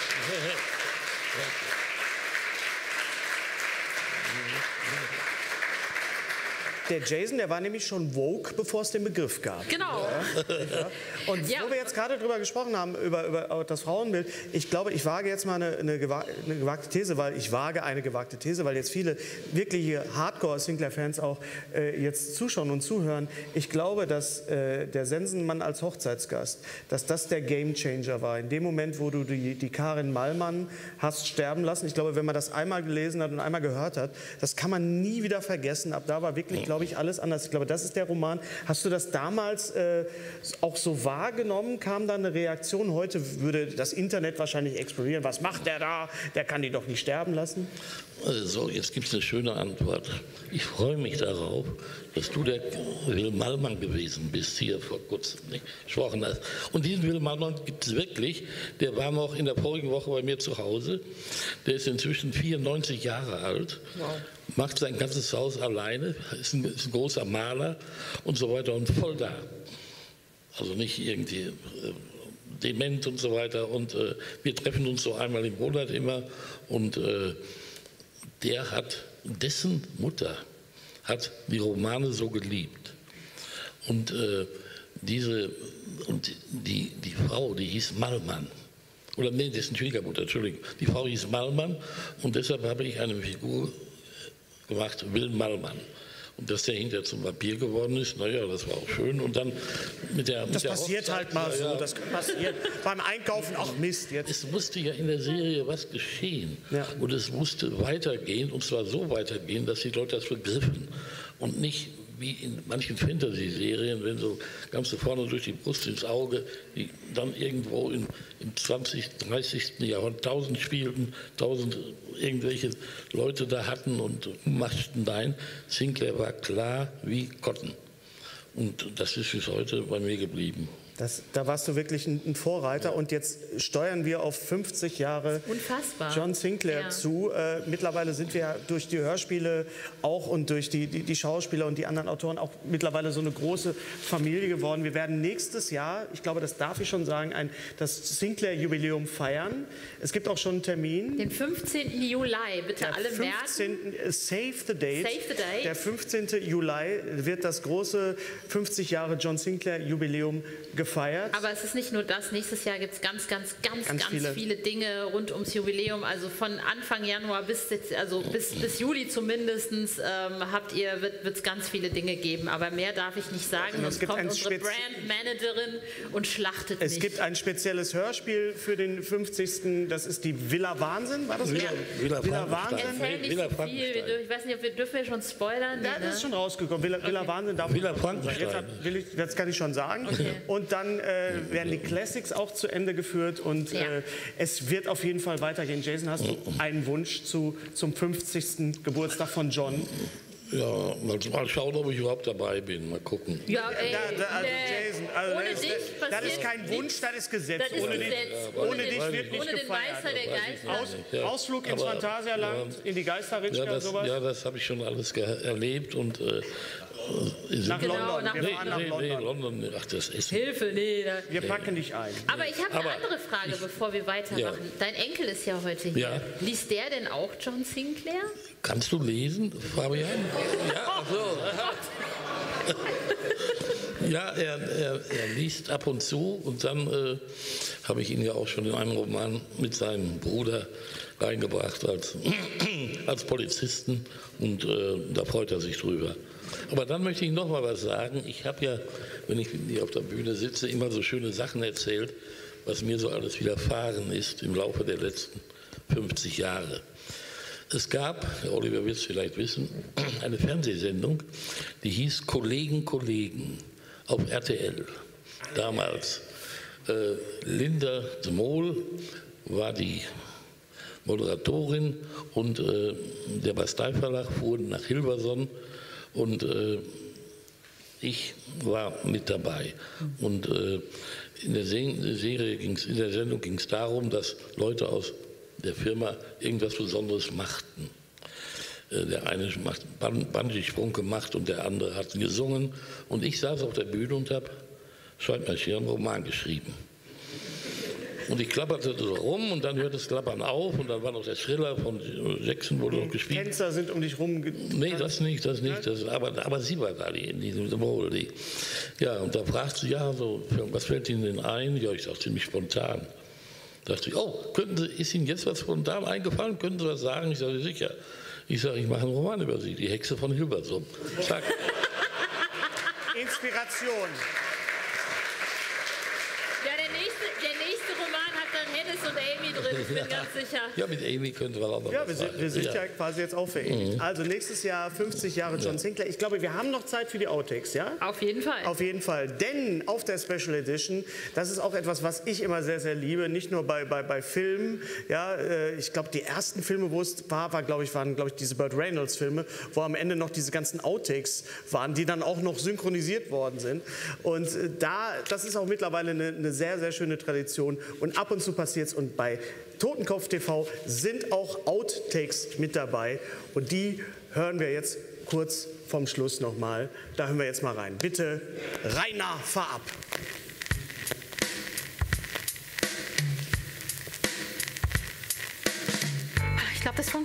Der Jason, der war nämlich schon woke, bevor es den Begriff gab. Genau. Ja. Und wo wir jetzt gerade drüber gesprochen haben, über das Frauenbild, ich glaube, ich wage jetzt mal eine gewagte These, weil jetzt viele wirkliche Hardcore-Sinclair-Fans auch jetzt zuschauen und zuhören. Ich glaube, dass der Sensenmann als Hochzeitsgast, dass das der Gamechanger war. In dem Moment, wo du die Karin Mallmann hast sterben lassen, ich glaube, wenn man das einmal gelesen hat und einmal gehört hat, das kann man nie wieder vergessen. Ab da war wirklich, glaube ich, alles anders. Ich glaube, das ist der Roman. Hast du das damals auch so wahrgenommen? Kam da eine Reaktion? Heute würde das Internet wahrscheinlich explodieren. Was macht der da? Der kann die doch nicht sterben lassen. Also, jetzt gibt es eine schöne Antwort. Ich freue mich darauf, dass du der Will Mallmann gewesen bist, hier vor kurzem gesprochen hast. Und diesen Will Mallmann gibt es wirklich. Der war noch in der vorigen Woche bei mir zu Hause. Der ist inzwischen 94 Jahre alt. Wow. Macht sein ganzes Haus alleine, ist ein großer Maler und so weiter und voll da. Also nicht irgendwie dement und so weiter. Und wir treffen uns so einmal im Monat immer und dessen Mutter hat die Romane so geliebt. Und die Frau, die hieß Mallmann. Oder nee, das ist eine Schwiegermutter, Entschuldigung. Die Frau hieß Mallmann und deshalb habe ich eine Figur gemacht, Will Mallmann. Und dass der hinterher zum Vampir geworden ist, naja, das war auch schön. Und dann das passiert halt mal so, das passiert beim Einkaufen, ach Mist. Jetzt. Es musste ja in der Serie was geschehen. Ja. Und es musste weitergehen, und zwar so weitergehen, dass die Leute das begriffen. Und nicht wie in manchen Fantasy-Serien, wenn so ganz vorne durch die Brust ins Auge, die dann irgendwo im 20., 30. Jahrhundert 1000 spielten, 1000 irgendwelche Leute da hatten und machten Nein. Sinclair war klar wie Cotton. Und das ist bis heute bei mir geblieben. Da warst du wirklich ein Vorreiter und jetzt steuern wir auf 50 Jahre Unfassbar. John Sinclair zu. Mittlerweile sind wir durch die Hörspiele auch und durch die Schauspieler und die anderen Autoren auch mittlerweile so eine große Familie geworden. Wir werden nächstes Jahr, ich glaube, das darf ich schon sagen, das Sinclair-Jubiläum feiern. Es gibt auch schon einen Termin. Den 15. Juli, bitte alle merken. Save the date. Save the date. Der 15. Juli wird das große 50 Jahre John Sinclair-Jubiläum gefeiert. gefeiert. Aber es ist nicht nur das. Nächstes Jahr gibt es ganz viele Dinge rund ums Jubiläum. Also von Anfang Januar bis Juli zumindest wird es ganz viele Dinge geben. Aber mehr darf ich nicht sagen. Sonst kommt unsere Brandmanagerin und schlachtet mich. Es gibt ein spezielles Hörspiel für den 50. Das ist die Villa Wahnsinn, war das? Villa Wahnsinn. Erzähl nicht so viel. Ich weiß nicht, dürfen wir schon spoilern? Ja, das ist schon rausgekommen. Villa Wahnsinn darf Villa Frankenstein. Jetzt kann ich schon sagen. Okay. Und dann werden die Classics auch zu Ende geführt und es wird auf jeden Fall weitergehen. Jason, hast du einen Wunsch zum 50. Geburtstag von John? Ja, mal schauen, ob ich überhaupt dabei bin. Mal gucken. Ja, Jason, das ist kein Wunsch, das ist Gesetz. Ohne dich wird nicht gefeiert. Den Meister der Geister. Ausflug ins Phantasialand, in die Geisterritschka und sowas? Ja, das habe ich schon alles erlebt und nach London. Wir fahren nach London. Nee, London. Ach, das ist Hilfe, nee. Wir packen dich ein. Aber ich habe eine andere Frage, bevor wir weitermachen. Ja. Dein Enkel ist ja heute hier. Ja. Liest der denn auch John Sinclair? Kannst du lesen, Fabian? Ja, so. Ja, er liest ab und zu und dann habe ich ihn ja auch schon in einem Roman mit seinem Bruder reingebracht als Polizisten und da freut er sich drüber. Aber dann möchte ich noch mal was sagen. Ich habe ja, wenn ich hier auf der Bühne sitze, immer so schöne Sachen erzählt, was mir so alles widerfahren ist im Laufe der letzten 50 Jahre. Es gab, Herr Oliver wird es vielleicht wissen, eine Fernsehsendung, die hieß Kollegen auf RTL. Damals. Linda de Mol war die Moderatorin und der Bastei-Verlag fuhr nach Hilversum und ich war mit dabei. Und in der Sendung ging es darum, dass Leute aus der Firma irgendwas Besonderes machten. Der eine hat Bungee-Sprung gemacht und der andere hat gesungen. Und ich saß auf der Bühne und habe Schreibmaschinen einen Roman geschrieben. Und ich klapperte so rum und dann hörte das Klappern auf und dann war noch der Thriller von Jackson, wurde noch gespielt. Tänzer sind um dich rum. Nee, das nicht. Aber sie war da, die Mole. Ja, und da fragte sie, ja, so, was fällt Ihnen denn ein? Ja, ich sagte ziemlich spontan. Da dachte ich, ist Ihnen jetzt was spontan eingefallen? Könnten Sie was sagen? Ich sage, sicher. Ich sage, ich mache einen Roman über Sie, die Hexe von Hilversum. Zack. Inspiration. Ja, der nächste Roman hat dann Hennes und Amy drin, ich bin ganz sicher. Ja, mit Amy könnte man auch noch was sagen. Wir sind ja quasi jetzt auch verewigt. Also nächstes Jahr 50 Jahre John Sinclair. Ich glaube, wir haben noch Zeit für die Outtakes, ja? Auf jeden Fall. Auf jeden Fall. Denn auf der Special Edition, das ist auch etwas, was ich immer sehr, sehr liebe, nicht nur bei Filmen. Ja, ich glaube, die ersten Filme, wo es waren, glaube ich, diese Burt Reynolds-Filme, wo am Ende noch diese ganzen Outtakes waren, die dann auch noch synchronisiert worden sind. Und das ist auch mittlerweile eine sehr, sehr schöne Tradition. Und ab und zu passiert es. Und bei Totenkopf TV sind auch Outtakes mit dabei. Und die hören wir jetzt kurz vom Schluss nochmal. Da hören wir jetzt mal rein. Bitte, Rainer, fahr ab. Ich glaube, das war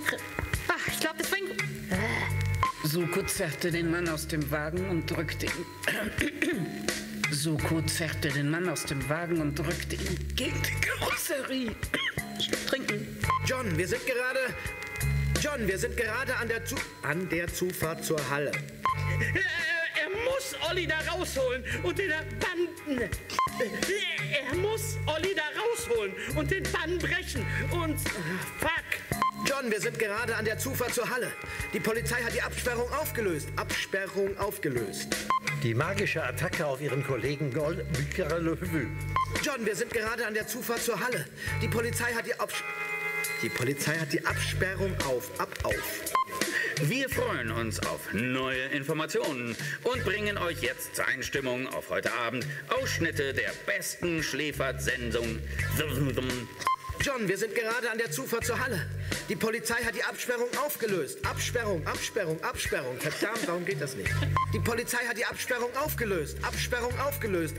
Suko zerrte den Mann aus dem Wagen und drückte ihn. Suko zerrte den Mann aus dem Wagen und drückte ihn gegen die Karosserie. Trinken. John, wir sind gerade an der Zufahrt zur Halle. Er muss Olli da rausholen und den Banden. Er muss Olli da rausholen und den Bann brechen und fuck. John, wir sind gerade an der Zufahrt zur Halle. Die Polizei hat die Absperrung aufgelöst. Absperrung aufgelöst. Die magische Attacke auf ihren Kollegen John, wir sind gerade an der Zufahrt zur Halle. Die Polizei hat die Absperrung auf. Wir freuen uns auf neue Informationen und bringen euch jetzt zur Einstimmung auf heute Abend Ausschnitte der besten Schläfersendung. John, wir sind gerade an der Zufahrt zur Halle. Die Polizei hat die Absperrung aufgelöst. Absperrung. Verdammt, warum geht das nicht? Die Polizei hat die Absperrung aufgelöst. Absperrung aufgelöst.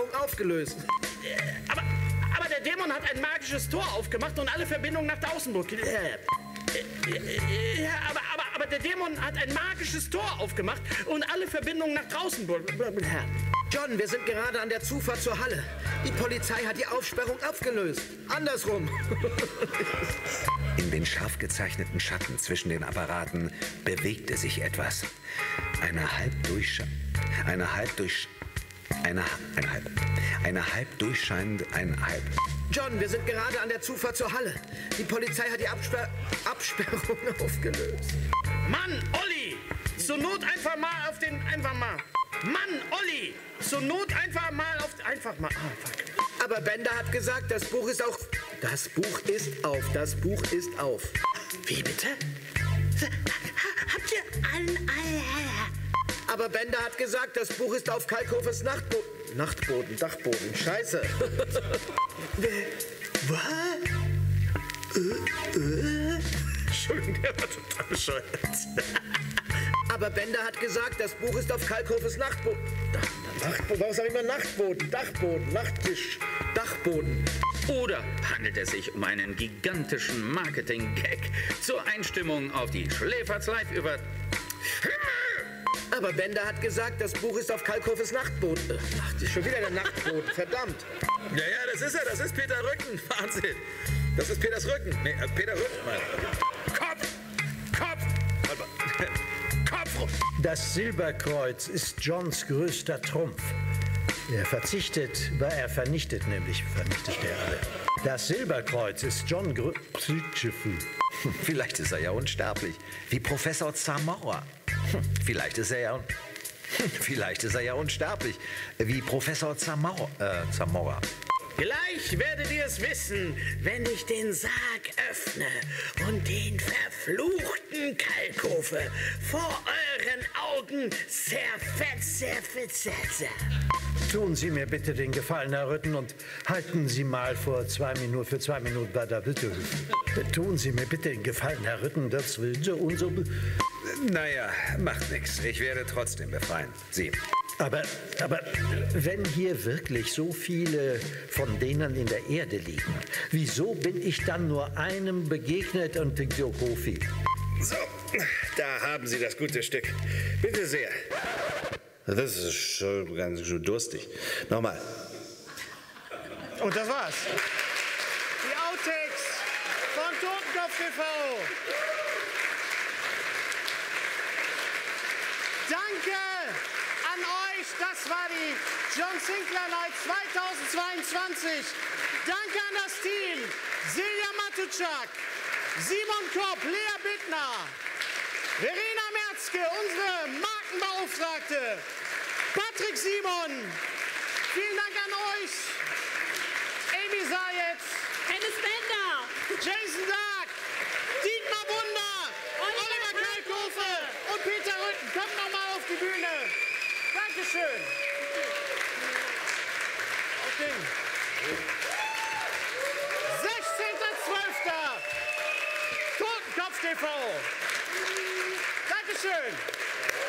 Aber der Dämon hat ein magisches Tor aufgemacht und alle Verbindungen nach draußen blockiert. Ja, aber der Dämon hat ein magisches Tor aufgemacht und alle Verbindungen nach draußen blockiert. John, wir sind gerade an der Zufahrt zur Halle. Die Polizei hat die Aufsperrung aufgelöst. Andersrum. In den scharf gezeichneten Schatten zwischen den Apparaten bewegte sich etwas. Eine halb durchscheinende. John, wir sind gerade an der Zufahrt zur Halle. Die Polizei hat die Absperrung aufgelöst. Mann, Olli! Zur Not einfach mal auf den... Mann, Olli! Zur Not einfach mal auf... Ah, fuck. Aber Bender hat gesagt, das Buch ist auf. Das Buch ist auf. Wie bitte? Habt ihr Aber Bender hat gesagt, das Buch ist auf Kalkhofes Dachboden. Scheiße. Was? Entschuldigung, der war total bescheuert. Aber Bender hat gesagt, das Buch ist auf Kalkhofes Nachtboden. Warum sag ich mal Nachtboden? Dachboden, Nachttisch, Dachboden. Oder handelt es sich um einen gigantischen Marketing-Gag zur Einstimmung auf die Schläferz Live über... Aber Bender hat gesagt, das Buch ist auf Kalkhofes Nachtboden. Ach, schon wieder der Nachtboden, verdammt. Ja, das ist er, das ist Peter Rücken. Wahnsinn. Das ist Peters Rücken. Nee, Peter Rücken, Mann. Kopf! Das Silberkreuz ist Johns größter Trumpf. Er vernichtet er alle. Das Silberkreuz ist John Vielleicht ist er ja unsterblich, wie Professor Zamora. Vielleicht ist er ja unsterblich, wie Professor Zamora. Gleich werdet ihr es wissen, wenn ich den Sarg öffne und den verfluchten Kalkhofe vor euren Augen zerfetze. Tun Sie mir bitte den Gefallen, Herr Rütten, und halten Sie mal für 2 Minuten bei der Bitte. Tun Sie mir bitte den Gefallen, Herr Rütten, das will unser... Naja, macht nichts. Ich werde trotzdem befreien. Sie. Aber wenn hier wirklich so viele von denen in der Erde liegen, wieso bin ich dann nur einem begegnet und den Kofi? So, da haben Sie das gute Stück. Bitte sehr. Das ist schon ganz schön durstig. Nochmal. Und das war's. Die Outtakes von Totenkopf TV. Danke an euch. Das war die John Sinclair Night 2022. Danke an das Team. Silja Matuschak, Simon Kopp, Lea Bittner, Verena Merzke, unsere Markenbeauftragte, Patrick Simon. Vielen Dank an euch. Amy Sayetz, Hennes Bender, Jason Dark, Dietmar Wunder, Oliver Kalkofe und Peter Rütten. Kommt nochmal auf die Bühne. Dankeschön. Okay. 16.12. Totenkopf TV. Dankeschön.